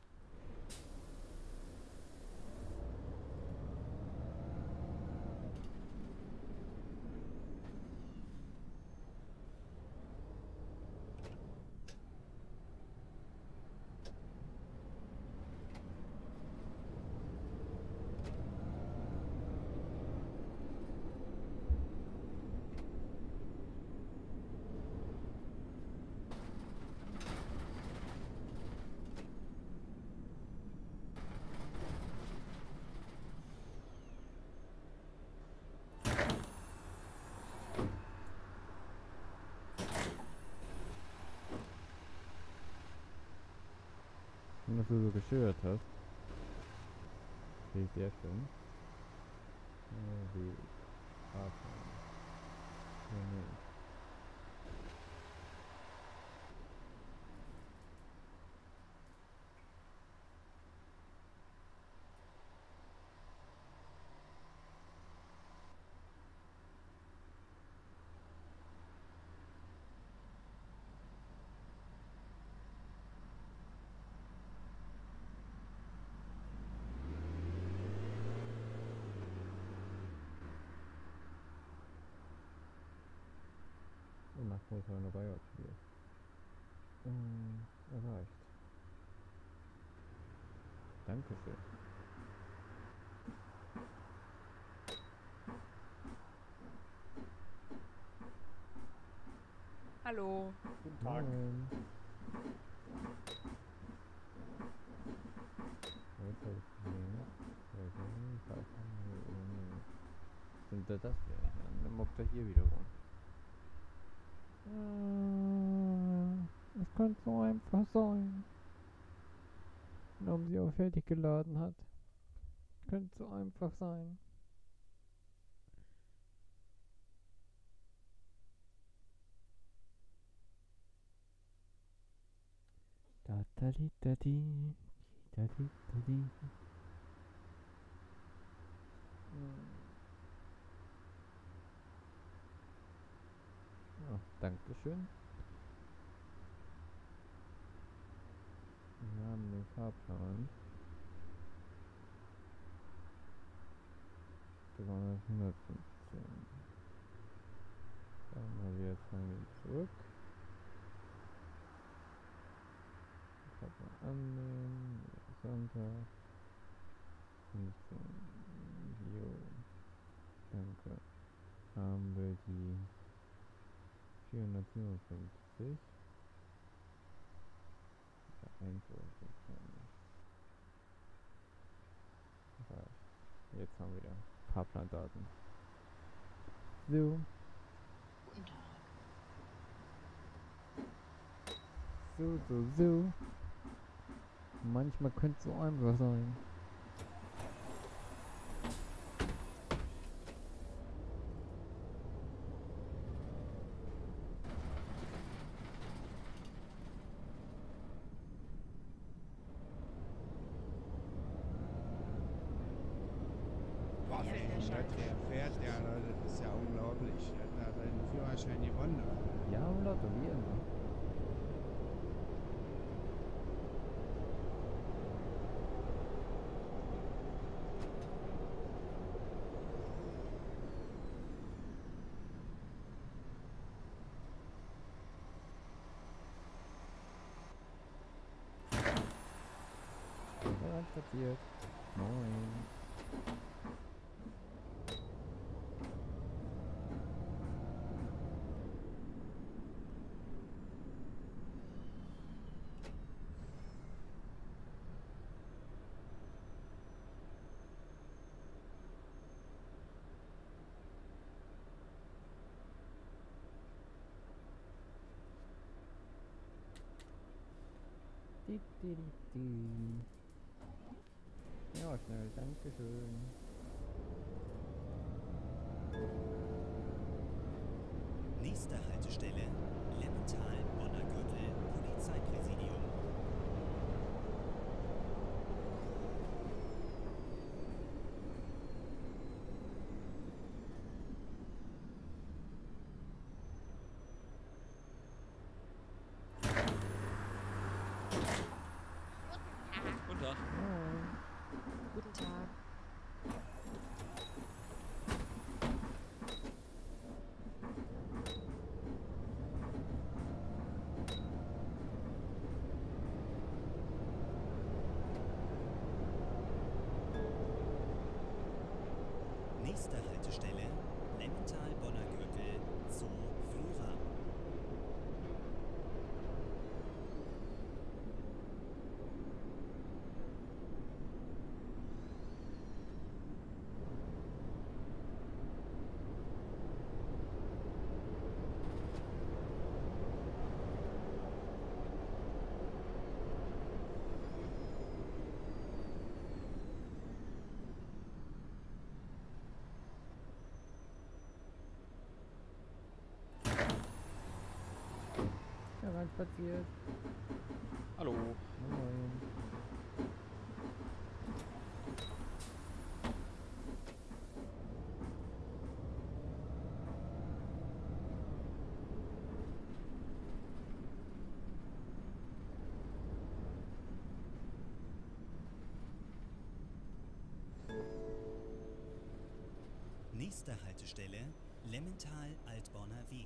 Speaker 1: Schön, dass du so geschildert hast. Okay, sehr schön. Äh, die Fahrplan. Ja, nee. Und nach Motor eine Buyout hier. Ähm, erreicht. Dankeschön.
Speaker 4: Hallo.
Speaker 3: Guten Tag.
Speaker 1: Moin. Was soll ich sehen? Sind da das hier? Dann mockt er hier wieder rum. Äh, Es könnte so einfach sein. Wenn sie auch fertig geladen hat. Könnte so einfach sein. Da da di da di. Da di da di. Ja, Dankeschön. Wir haben den Fahrplan. dreihundertfünfzehn. Sagen wir, wir fahren ihn zurück. Fahrplan annehmen. Sonntag. fünfzehn. Jo. Danke. Haben wir die vierhundertsiebenundfünfzig. Jetzt haben wir wieder Fahrplandaten. So.
Speaker 2: Guten Tag.
Speaker 1: So, so, so. Manchmal könnte es so einfach sein.
Speaker 3: Boah,
Speaker 2: Ja,
Speaker 3: wie
Speaker 2: sehr
Speaker 3: schnell
Speaker 2: schön.
Speaker 3: der fährt, ja, Leute, das ist ja unglaublich. Der hat den Führerschein gewonnen.
Speaker 1: Ja, Lotto, wie immer. Ja, was passiert? Moin. Di, di, di, di. Ja, schnell, danke schön.
Speaker 5: Nächste Haltestelle Lemmental, Bonner Gürtel, Polizeipräsidium.
Speaker 8: Guten Tag.
Speaker 2: Guten Tag.
Speaker 5: Nächste Haltestelle Lemmental, Bonner Gürtel, Zoo Flora.
Speaker 1: Ja, rein spaziert.
Speaker 8: Hallo.
Speaker 1: Moin.
Speaker 5: Nächste Haltestelle Lemmental, Altborner Weg.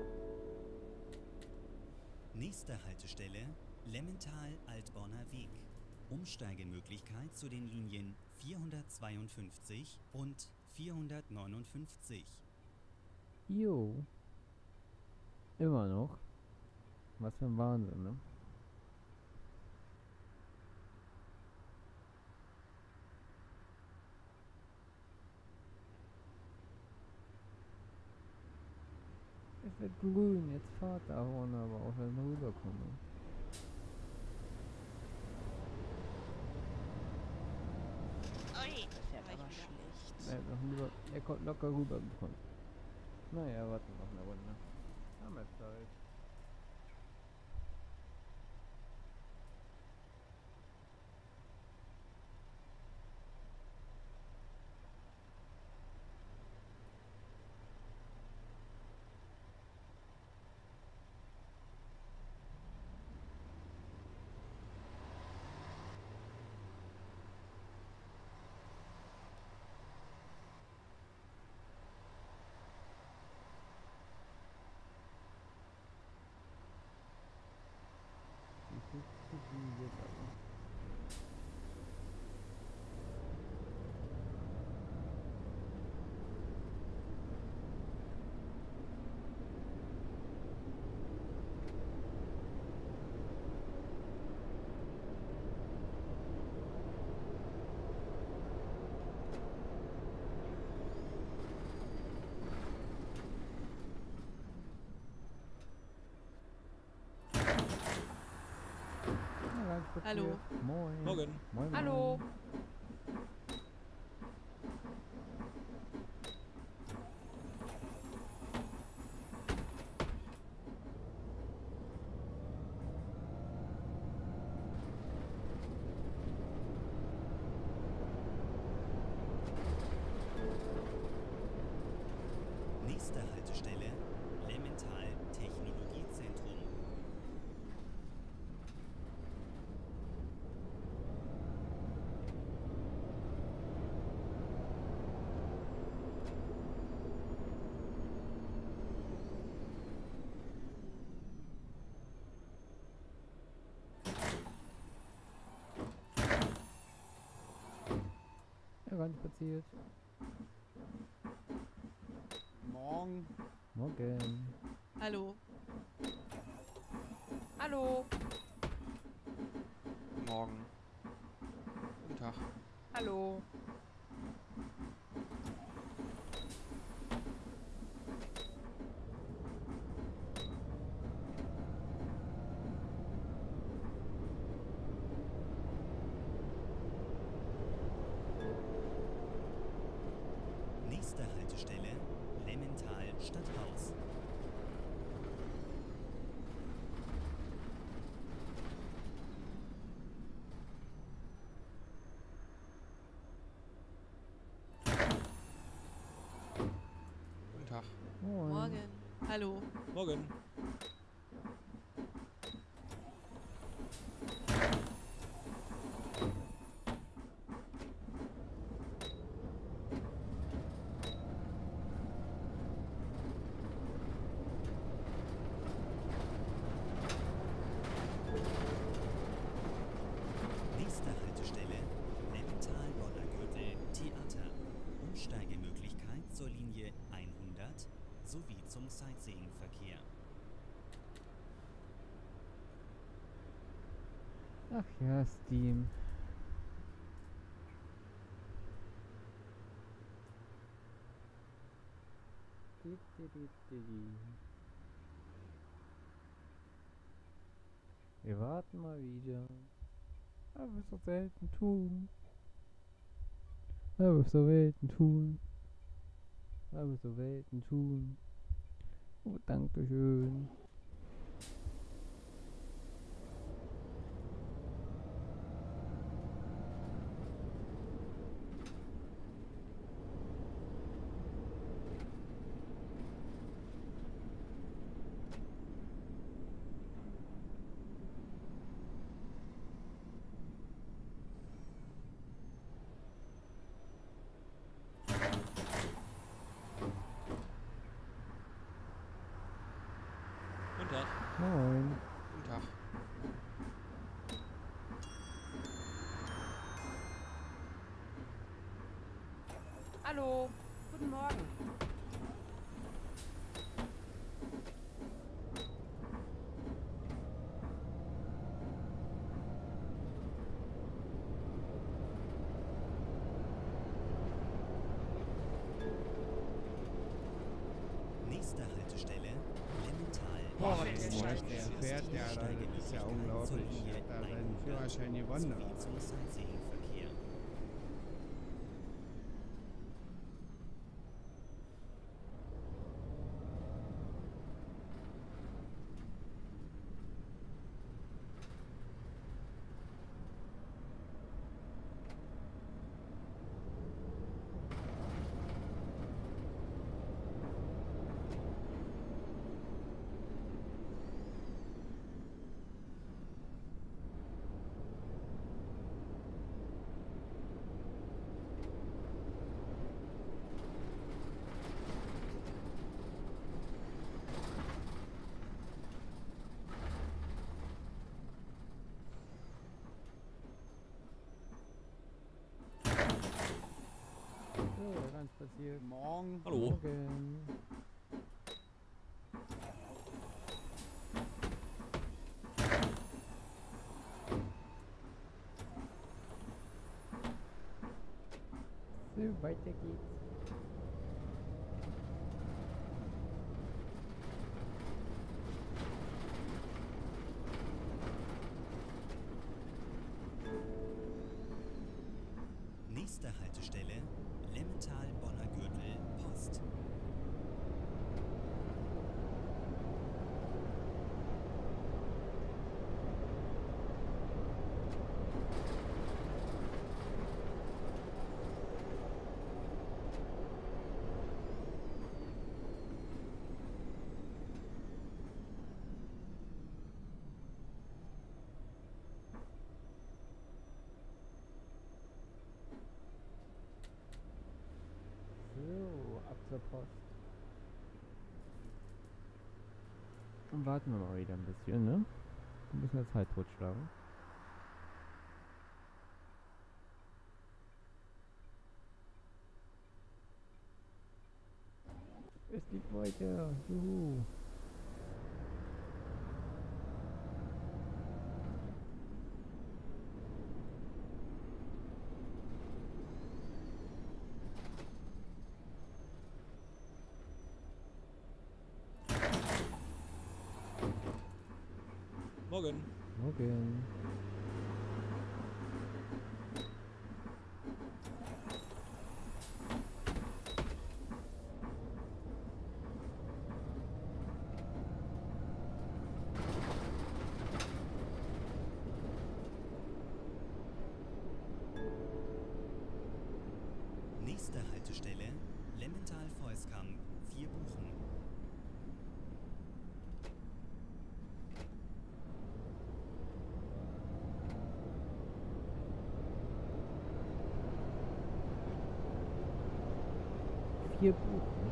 Speaker 5: Nächste Haltestelle Lemmental, Altborner Weg. Umsteigemöglichkeit zu den Linien vierhundertzweiundfünfzig und vierhundertneunundfünfzig.
Speaker 1: Jo. Immer noch. Was für ein Wahnsinn, ne? Es wird grün, jetzt fahrt da vorne aber auch wenn wir rüberkommen.
Speaker 2: Ui, das fährt aber schlecht.
Speaker 1: Er hat noch rüber, er kommt locker rübergekommen. Naja, warten noch eine Runde. Haben wir Zeit. Jetzt aber.
Speaker 4: Hallo.
Speaker 1: Moin.
Speaker 8: Morgen.
Speaker 1: Moin.
Speaker 4: Hallo.
Speaker 1: Moin.
Speaker 5: Nächste Haltestelle Lemmental, Technologiezentrum.
Speaker 1: Hereinspaziert.
Speaker 3: Morgen.
Speaker 1: Morgen.
Speaker 4: Hallo. Hallo.
Speaker 8: Morgen. Guten Tag.
Speaker 4: Hallo.
Speaker 8: Tag.
Speaker 1: Moin.
Speaker 4: Morgen. Hallo.
Speaker 8: Morgen.
Speaker 5: Nächste Haltestelle, Lemmental-Bonner-Gürtel, Theater. Umsteigemöglichkeit zur Linie hundert sowie zum Sightseeing-Verkehr.
Speaker 1: Ach ja, Steam. Di, di, di, di, di. Wir warten mal wieder. Aber wir so selten tun. Aber wir so selten tun. Aber wir so selten tun. Oh, danke schön.
Speaker 8: Guten Tag.
Speaker 1: Moin.
Speaker 8: Guten Tag.
Speaker 2: Hallo. Guten Morgen.
Speaker 5: Nächste Haltestelle, Lemmental.
Speaker 3: Boah,
Speaker 2: Boah,
Speaker 3: der
Speaker 2: der
Speaker 3: Scheiß,
Speaker 2: steigt.
Speaker 3: der fährt ja, das ist ja unglaublich. Der hat da seinen Führerschein gewonnen.
Speaker 5: Sowie zum Sightseeing-Verkehr.
Speaker 1: So, ganz passiert.
Speaker 3: Morgen.
Speaker 8: Hallo.
Speaker 1: Morgen. So, weiter geht's.
Speaker 5: Nächste Haltestelle, Lemmental-Bonner-Gürtel, Post.
Speaker 1: So, ab zur Post. Und warten wir mal wieder ein bisschen, ne? Wir müssen ja Zeit totschlagen. Es geht weiter. Juhu.
Speaker 8: Morgen.
Speaker 1: Morgen.
Speaker 5: Nächste Haltestelle, Lemmental-Volskamp, vier Buchstaben.
Speaker 1: vier buchen.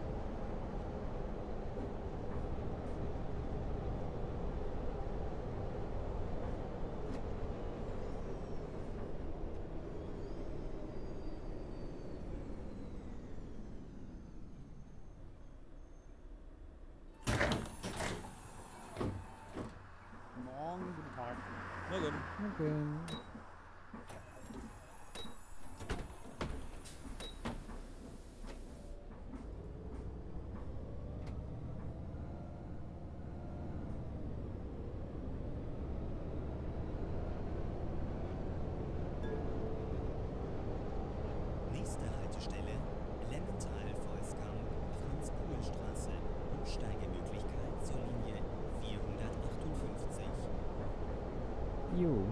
Speaker 3: Morgen, guten Tag.
Speaker 8: Morgen.
Speaker 1: Okay.
Speaker 5: Nächste Haltestelle Lemmental-Volskamp, Franz-Pohl-Straße. Umsteigemöglichkeit zur Linie vierhundertachtundfünfzig.
Speaker 1: Jo.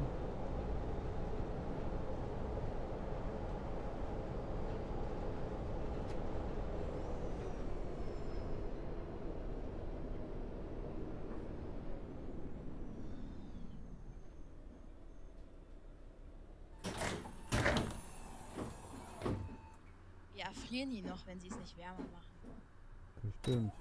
Speaker 2: Ja, frieren die noch, wenn sie es nicht wärmer machen.
Speaker 1: Bestimmt.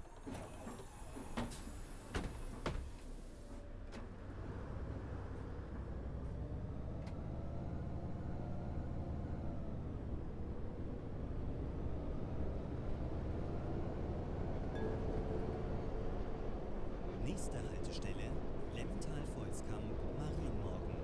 Speaker 5: Nächste Haltestelle Lemmental-Volskamp, Marienmorgen.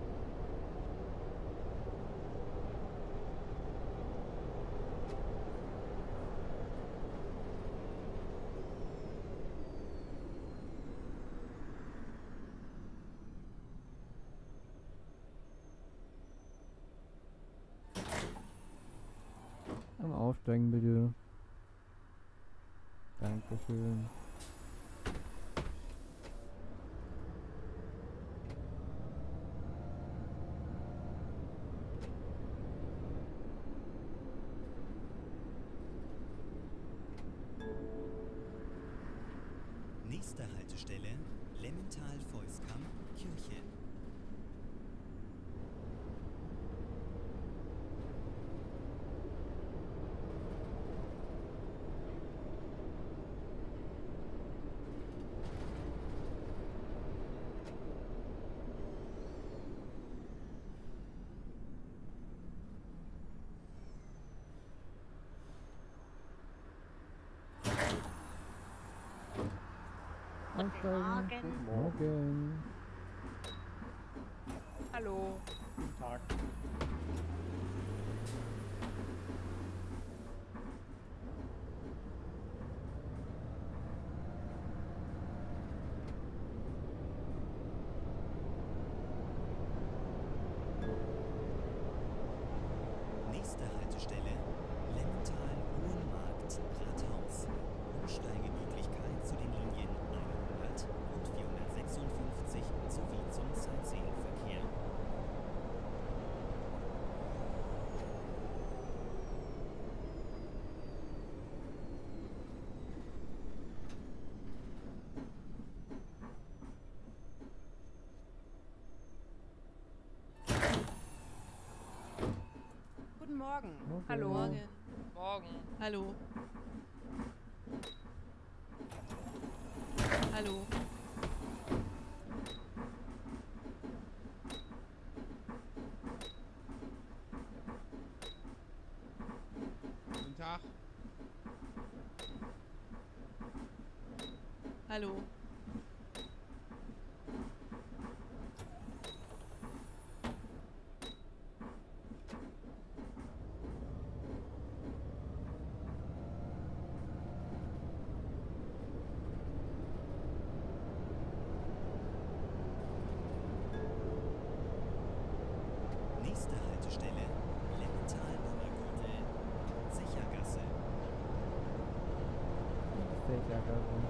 Speaker 1: Am Aufsteigen bitte. Dankeschön.
Speaker 5: Nächste Haltestelle Lemmental-Volskamp, Kirche.
Speaker 1: Aufsteigen.
Speaker 2: Morgen.
Speaker 1: Morgen.
Speaker 4: Hallo.
Speaker 3: Guten Tag.
Speaker 5: Nächste Haltestelle Lemmental-Uhrenmarkt, Rathaus. Umsteigemöglichkeit zu den Linien hundert und vierhundertsechsundfünfzig sowie zum Sightseeing-Verkehr.
Speaker 4: Guten Morgen.
Speaker 1: Morgen.
Speaker 4: Hallo.
Speaker 2: Morgen.
Speaker 4: Morgen. Hallo. Hallo.
Speaker 8: Guten Tag.
Speaker 4: Hallo.
Speaker 5: Nächste Haltestelle Lemmental-Nummelgürtel, Zechergasse.
Speaker 1: Zechergasse.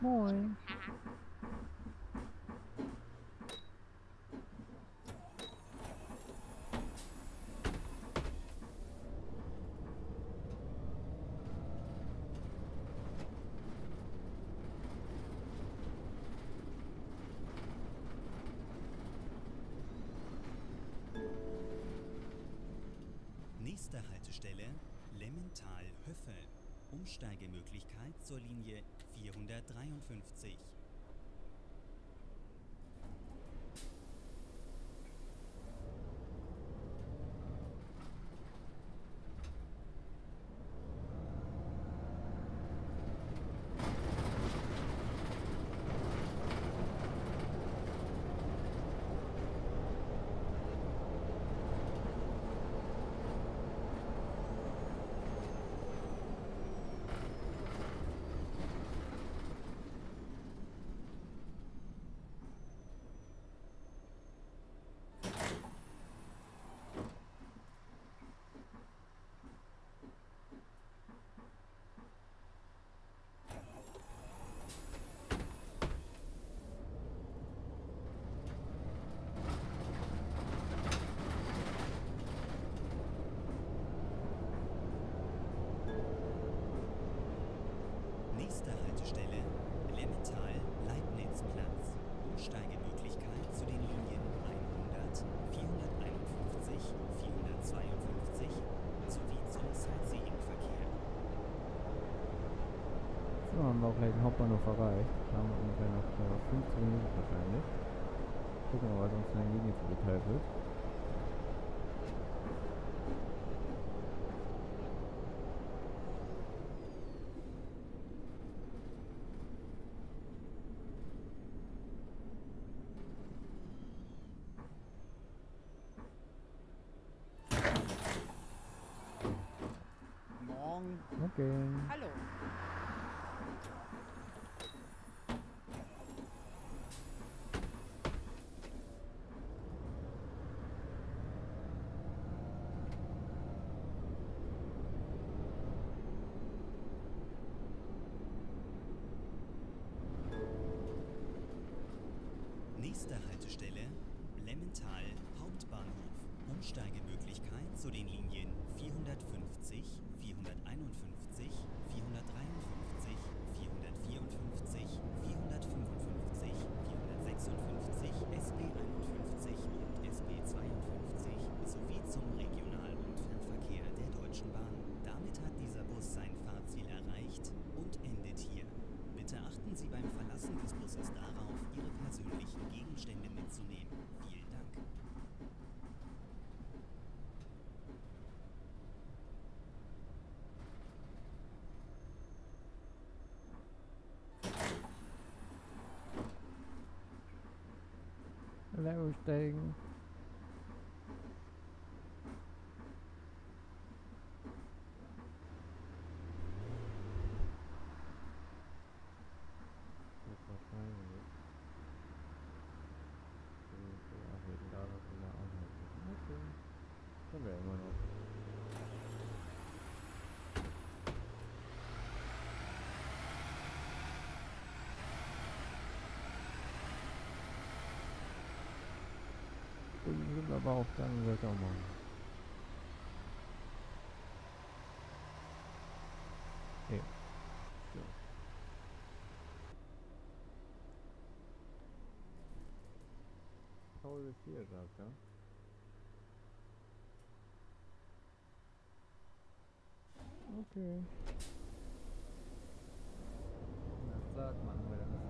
Speaker 1: Moin.
Speaker 5: Nächste Haltestelle Lemmental-Höffeln. Umsteigemöglichkeit zur Linie vierhundertdreiundfünfzig. Nächste Haltestelle Lemmental-Leibnizplatz. Umsteigemöglichkeit zu den Linien hundert, vierhunderteinundfünfzig, vierhundertzweiundfünfzig sowie zum Sightseeing-Verkehr.
Speaker 1: So, haben wir auch gleich den Hauptbahnhof erreicht. Da haben wir ungefähr noch äh, fünfzehn Minuten wahrscheinlich. Gucken wir mal, was uns in der Linie zugeteilt wird.
Speaker 8: Morgen.
Speaker 1: Okay.
Speaker 4: Hallo.
Speaker 5: Nächste Haltestelle Lemmental Hauptbahnhof. Umsteigemöglichkeit zu den Linien vierhundertfünfzig, vierhunderteinundfünfzig, vierhundertdreiundfünfzig, vierhundertvierundfünfzig, vierhundertfünfundfünfzig, vierhundertsechsundfünfzig, S B einundfünfzig und S B zweiundfünfzig sowie zum Regional- und Fernverkehr der Deutschen Bahn. Damit hat dieser Bus sein Fahrziel erreicht und endet hier. Bitte achten Sie beim Verlassen des Busses darauf, Ihre persönlichen Gegenstände mitzunehmen. Vielen Dank.
Speaker 1: Alle aussteigen. Können wir immer noch. Und sind aber auch dann wird auch machen. Okay. So. Paul ist hier, sagt er. Okay. Na, sag mal, wir das.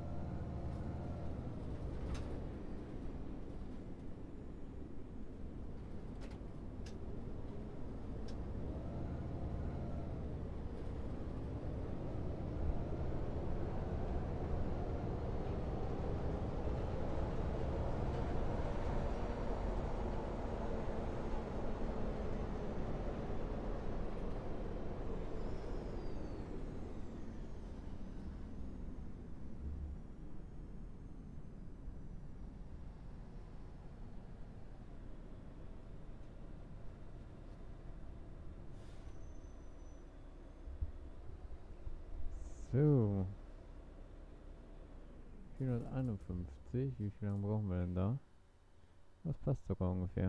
Speaker 1: vierhunderteinundfünfzig. Wie viel lange brauchen wir denn da? Das passt sogar ungefähr.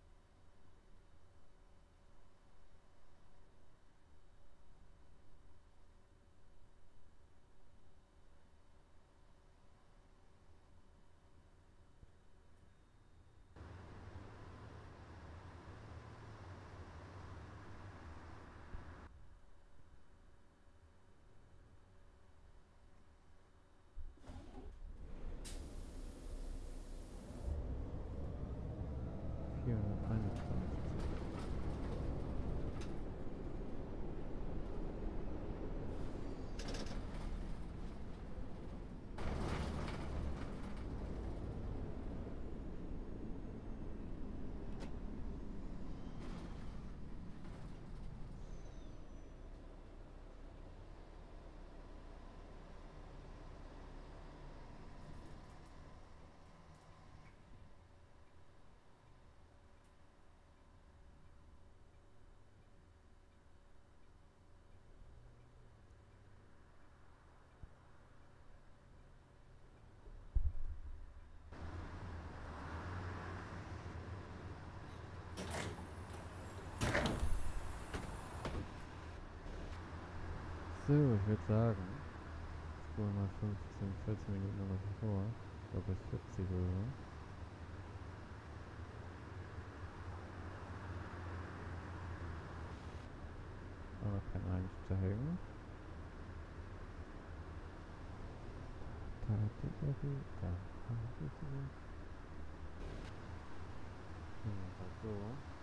Speaker 1: vierhunderteinundzwanzig. So, ich würde sagen, spulen mal fünfzehn, vierzehn Minuten noch vor. Ich glaube bis vierzig oder so. Aber kein Einsteigen. Da hat die Berry, da hat die sie. Ja, so.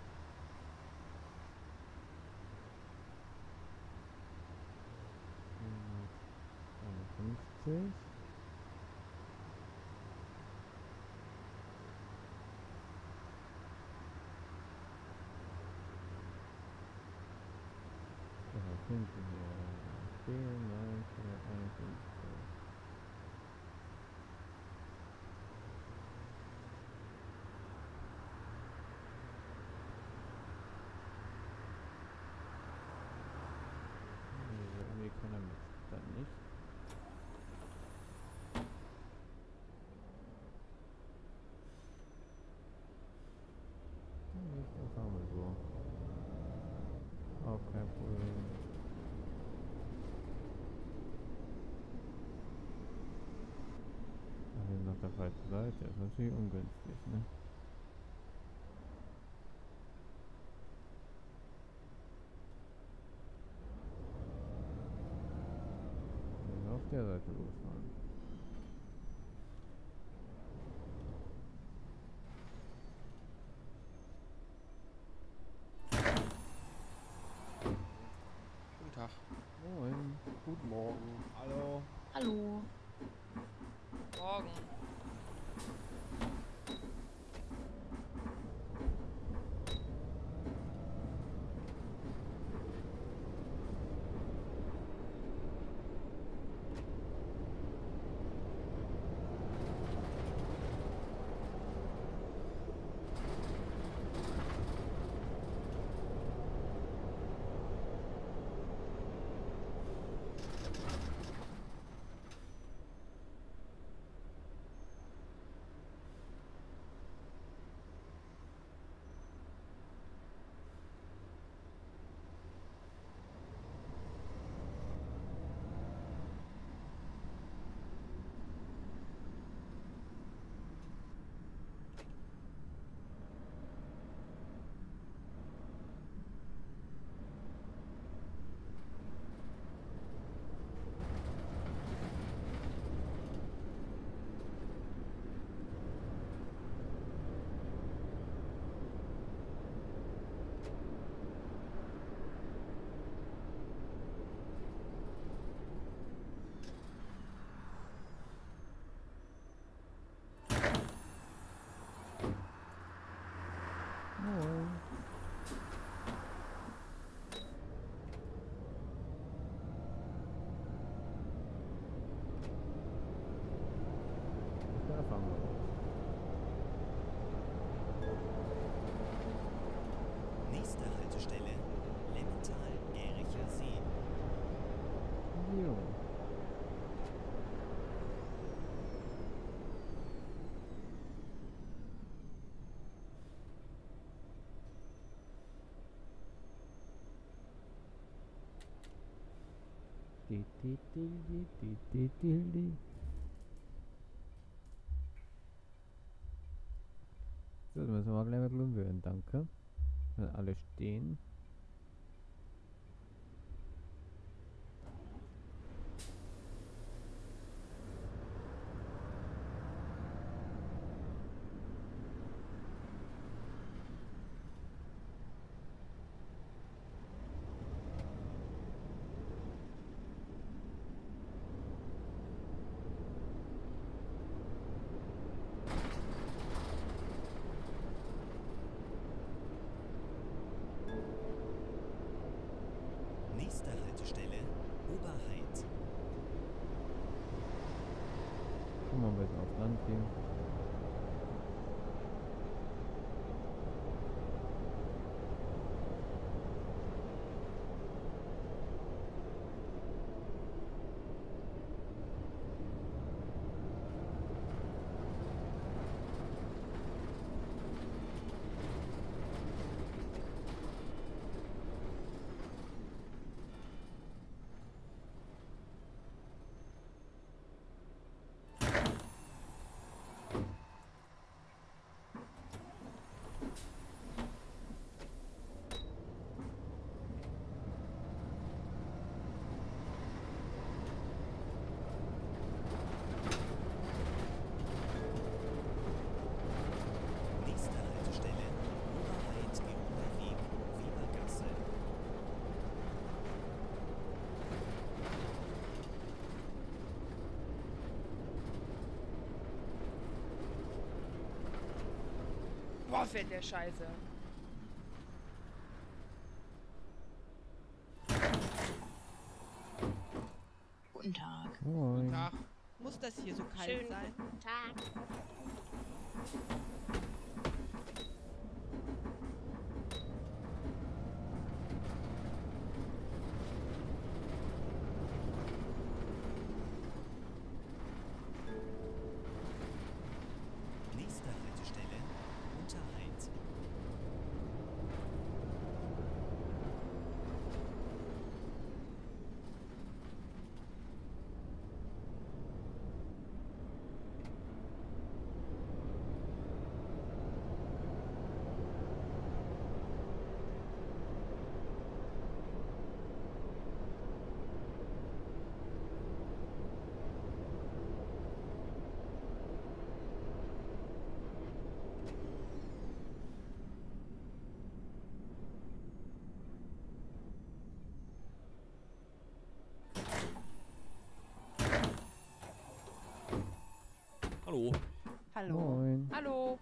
Speaker 1: einundfünfzig. Was sind wir hier? vierundneunzig. Irgendwie kann er mit dann nicht. Das haben wir so. Auch kein Problem. Hier noch der falsche Seite, das ist natürlich ungünstig, ne? Also auf der Seite losfahren.
Speaker 8: Guten Tag.
Speaker 1: Moin.
Speaker 8: Guten Morgen. Hallo.
Speaker 2: Hallo.
Speaker 4: Morgen.
Speaker 1: Di, di, di, di, di, di, di, di. So, dann müssen wir mal gleich mit umwählen, danke. Wenn alle stehen.
Speaker 5: Nächste Haltestelle Oberheit.
Speaker 1: Gucken wir mal, bisschen aufs Land gehen.
Speaker 5: Nächste Haltestelle Oberheit Geoberweg, Webergasse.
Speaker 4: Boah, fährt der Scheiße.
Speaker 2: Guten Tag.
Speaker 1: Moin.
Speaker 8: Tag.
Speaker 2: Muss das hier so kalt
Speaker 4: Schönen
Speaker 2: sein?
Speaker 4: guten Tag.
Speaker 5: Nächste Haltestelle Unterheit.
Speaker 8: Hallo.
Speaker 2: Hallo.
Speaker 1: Moin.
Speaker 4: Hallo.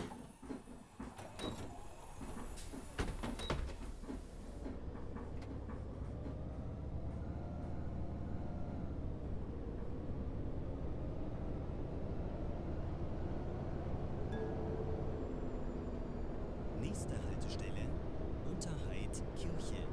Speaker 5: Nächste Haltestelle Unterheit Kirche.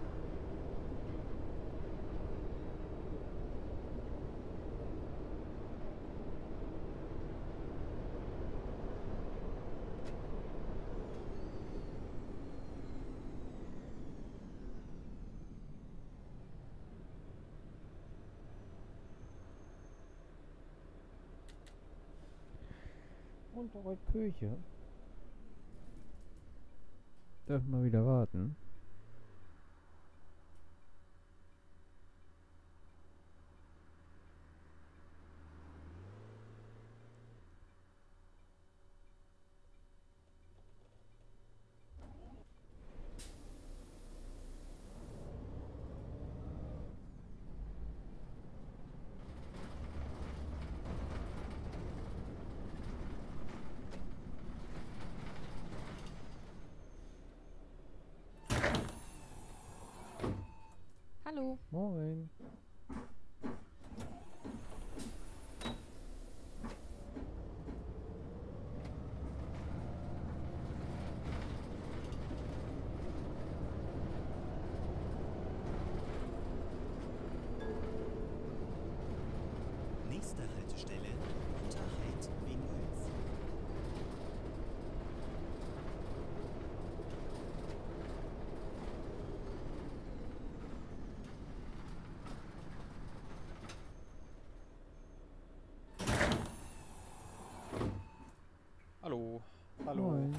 Speaker 1: Unterreit Kirche. Dürfen wir wieder warten.
Speaker 4: Hallo.
Speaker 1: Moin.
Speaker 5: Nächste Haltestelle Unterheit Winholz.
Speaker 8: Hallo.
Speaker 1: Moin.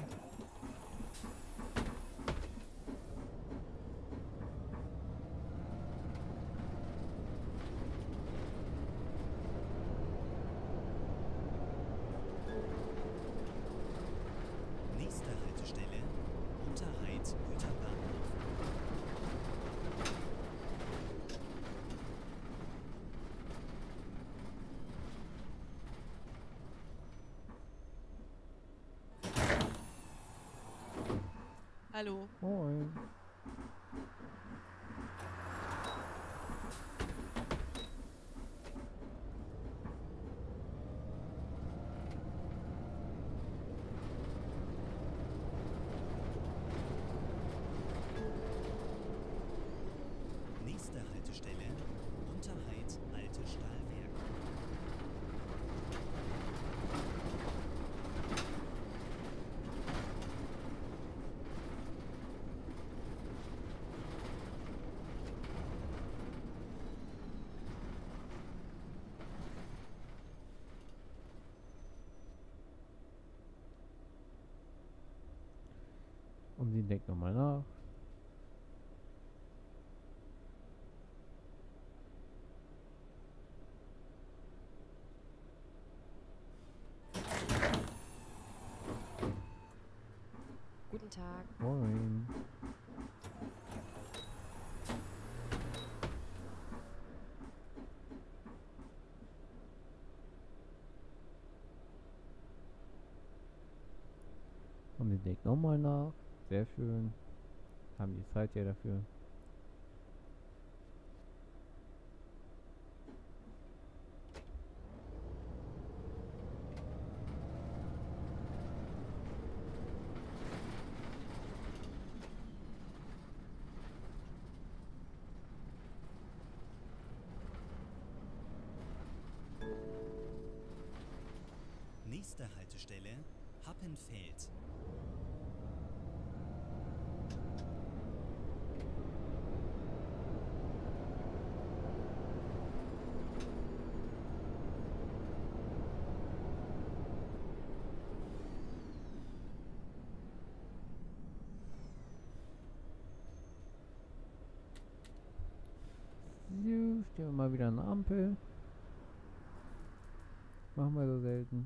Speaker 5: Nächste Haltestelle Unterheit Güterbahnhof.
Speaker 2: Hallo.
Speaker 1: Moin.
Speaker 5: Nächste Haltestelle Unterheit Alte Stahlwerk.
Speaker 1: Und sie denkt nochmal nach.
Speaker 9: Guten Tag.
Speaker 1: Moin. Und sie denkt nochmal nach. Sehr schön. Haben die Zeit ja dafür.
Speaker 5: Nächste Haltestelle Happenfeld.
Speaker 1: So, stehen wir mal wieder an der Ampel. Machen wir so selten.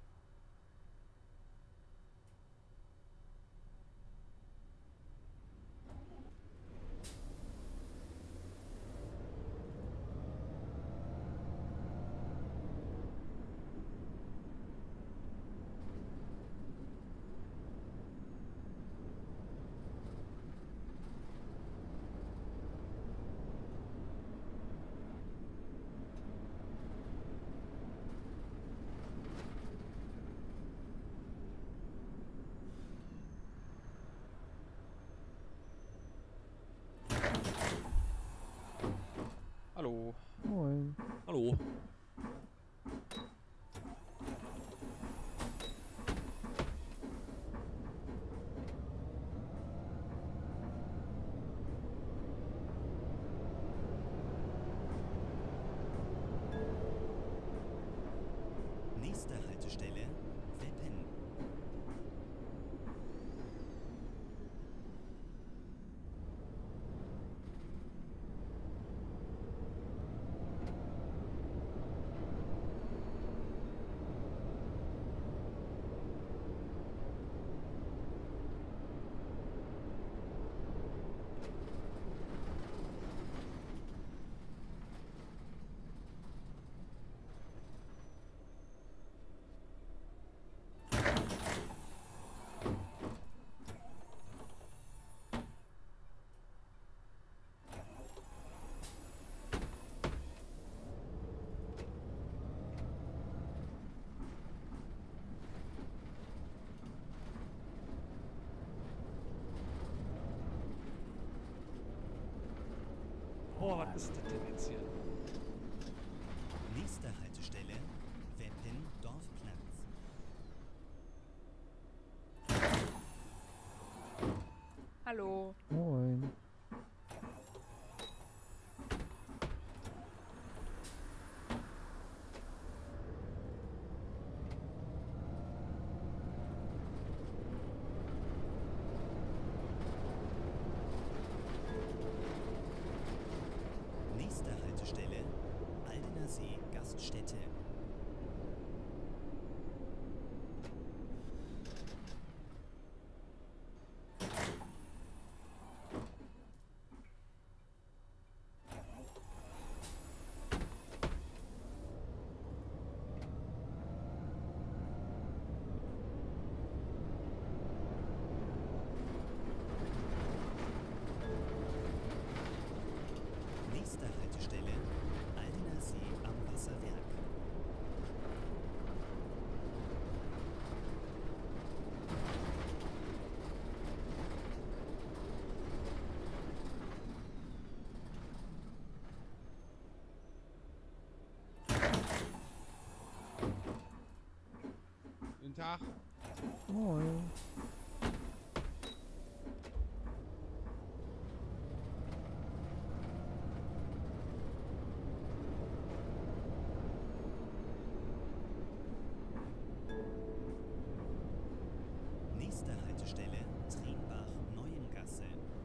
Speaker 8: Hallo.
Speaker 1: Moin.
Speaker 8: Hallo.
Speaker 5: Nächste Haltestelle Weppen.
Speaker 8: Oh, was ist das denn jetzt hier?
Speaker 5: Nächste Haltestelle Weppen Dorfplatz.
Speaker 4: Hallo.
Speaker 1: Moin.
Speaker 8: Tag.
Speaker 1: Moin.
Speaker 5: Nächste Haltestelle Trienbach-Neuengasse.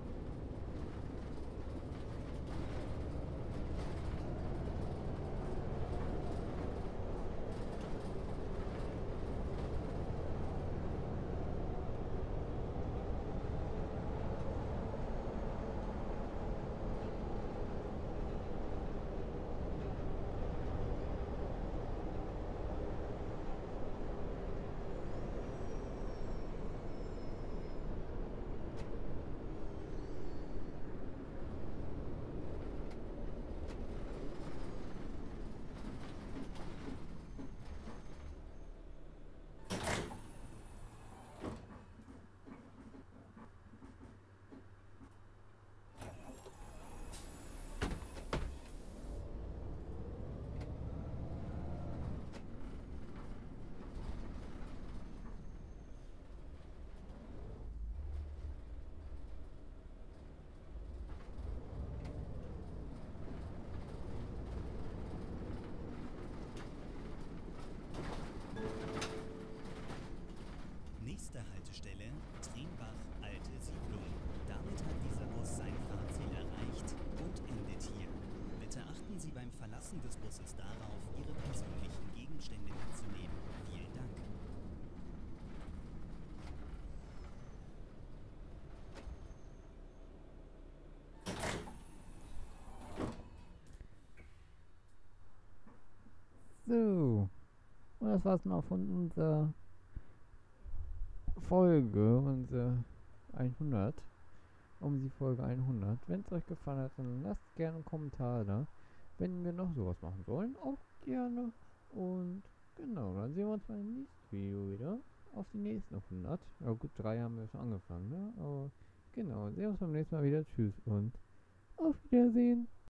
Speaker 5: Nächste Haltestelle Trienbach-Alte Siedlung. Damit hat dieser Bus sein Fahrziel erreicht und endet hier. Bitte achten Sie beim Verlassen des Busses darauf, Ihre persönlichen Gegenstände mitzunehmen. Vielen Dank.
Speaker 1: So. Und das war's noch von unserer Folge, unsere hundert. Um die Folge hundert. Wenn es euch gefallen hat, dann lasst gerne einen Kommentar da. Wenn wir noch sowas machen sollen, auch gerne. Und genau, dann sehen wir uns beim nächsten Video wieder. Auf die nächsten hundert. Ja gut, drei haben wir schon angefangen, ne? Aber genau, sehen wir uns beim nächsten Mal wieder. Tschüss und auf Wiedersehen.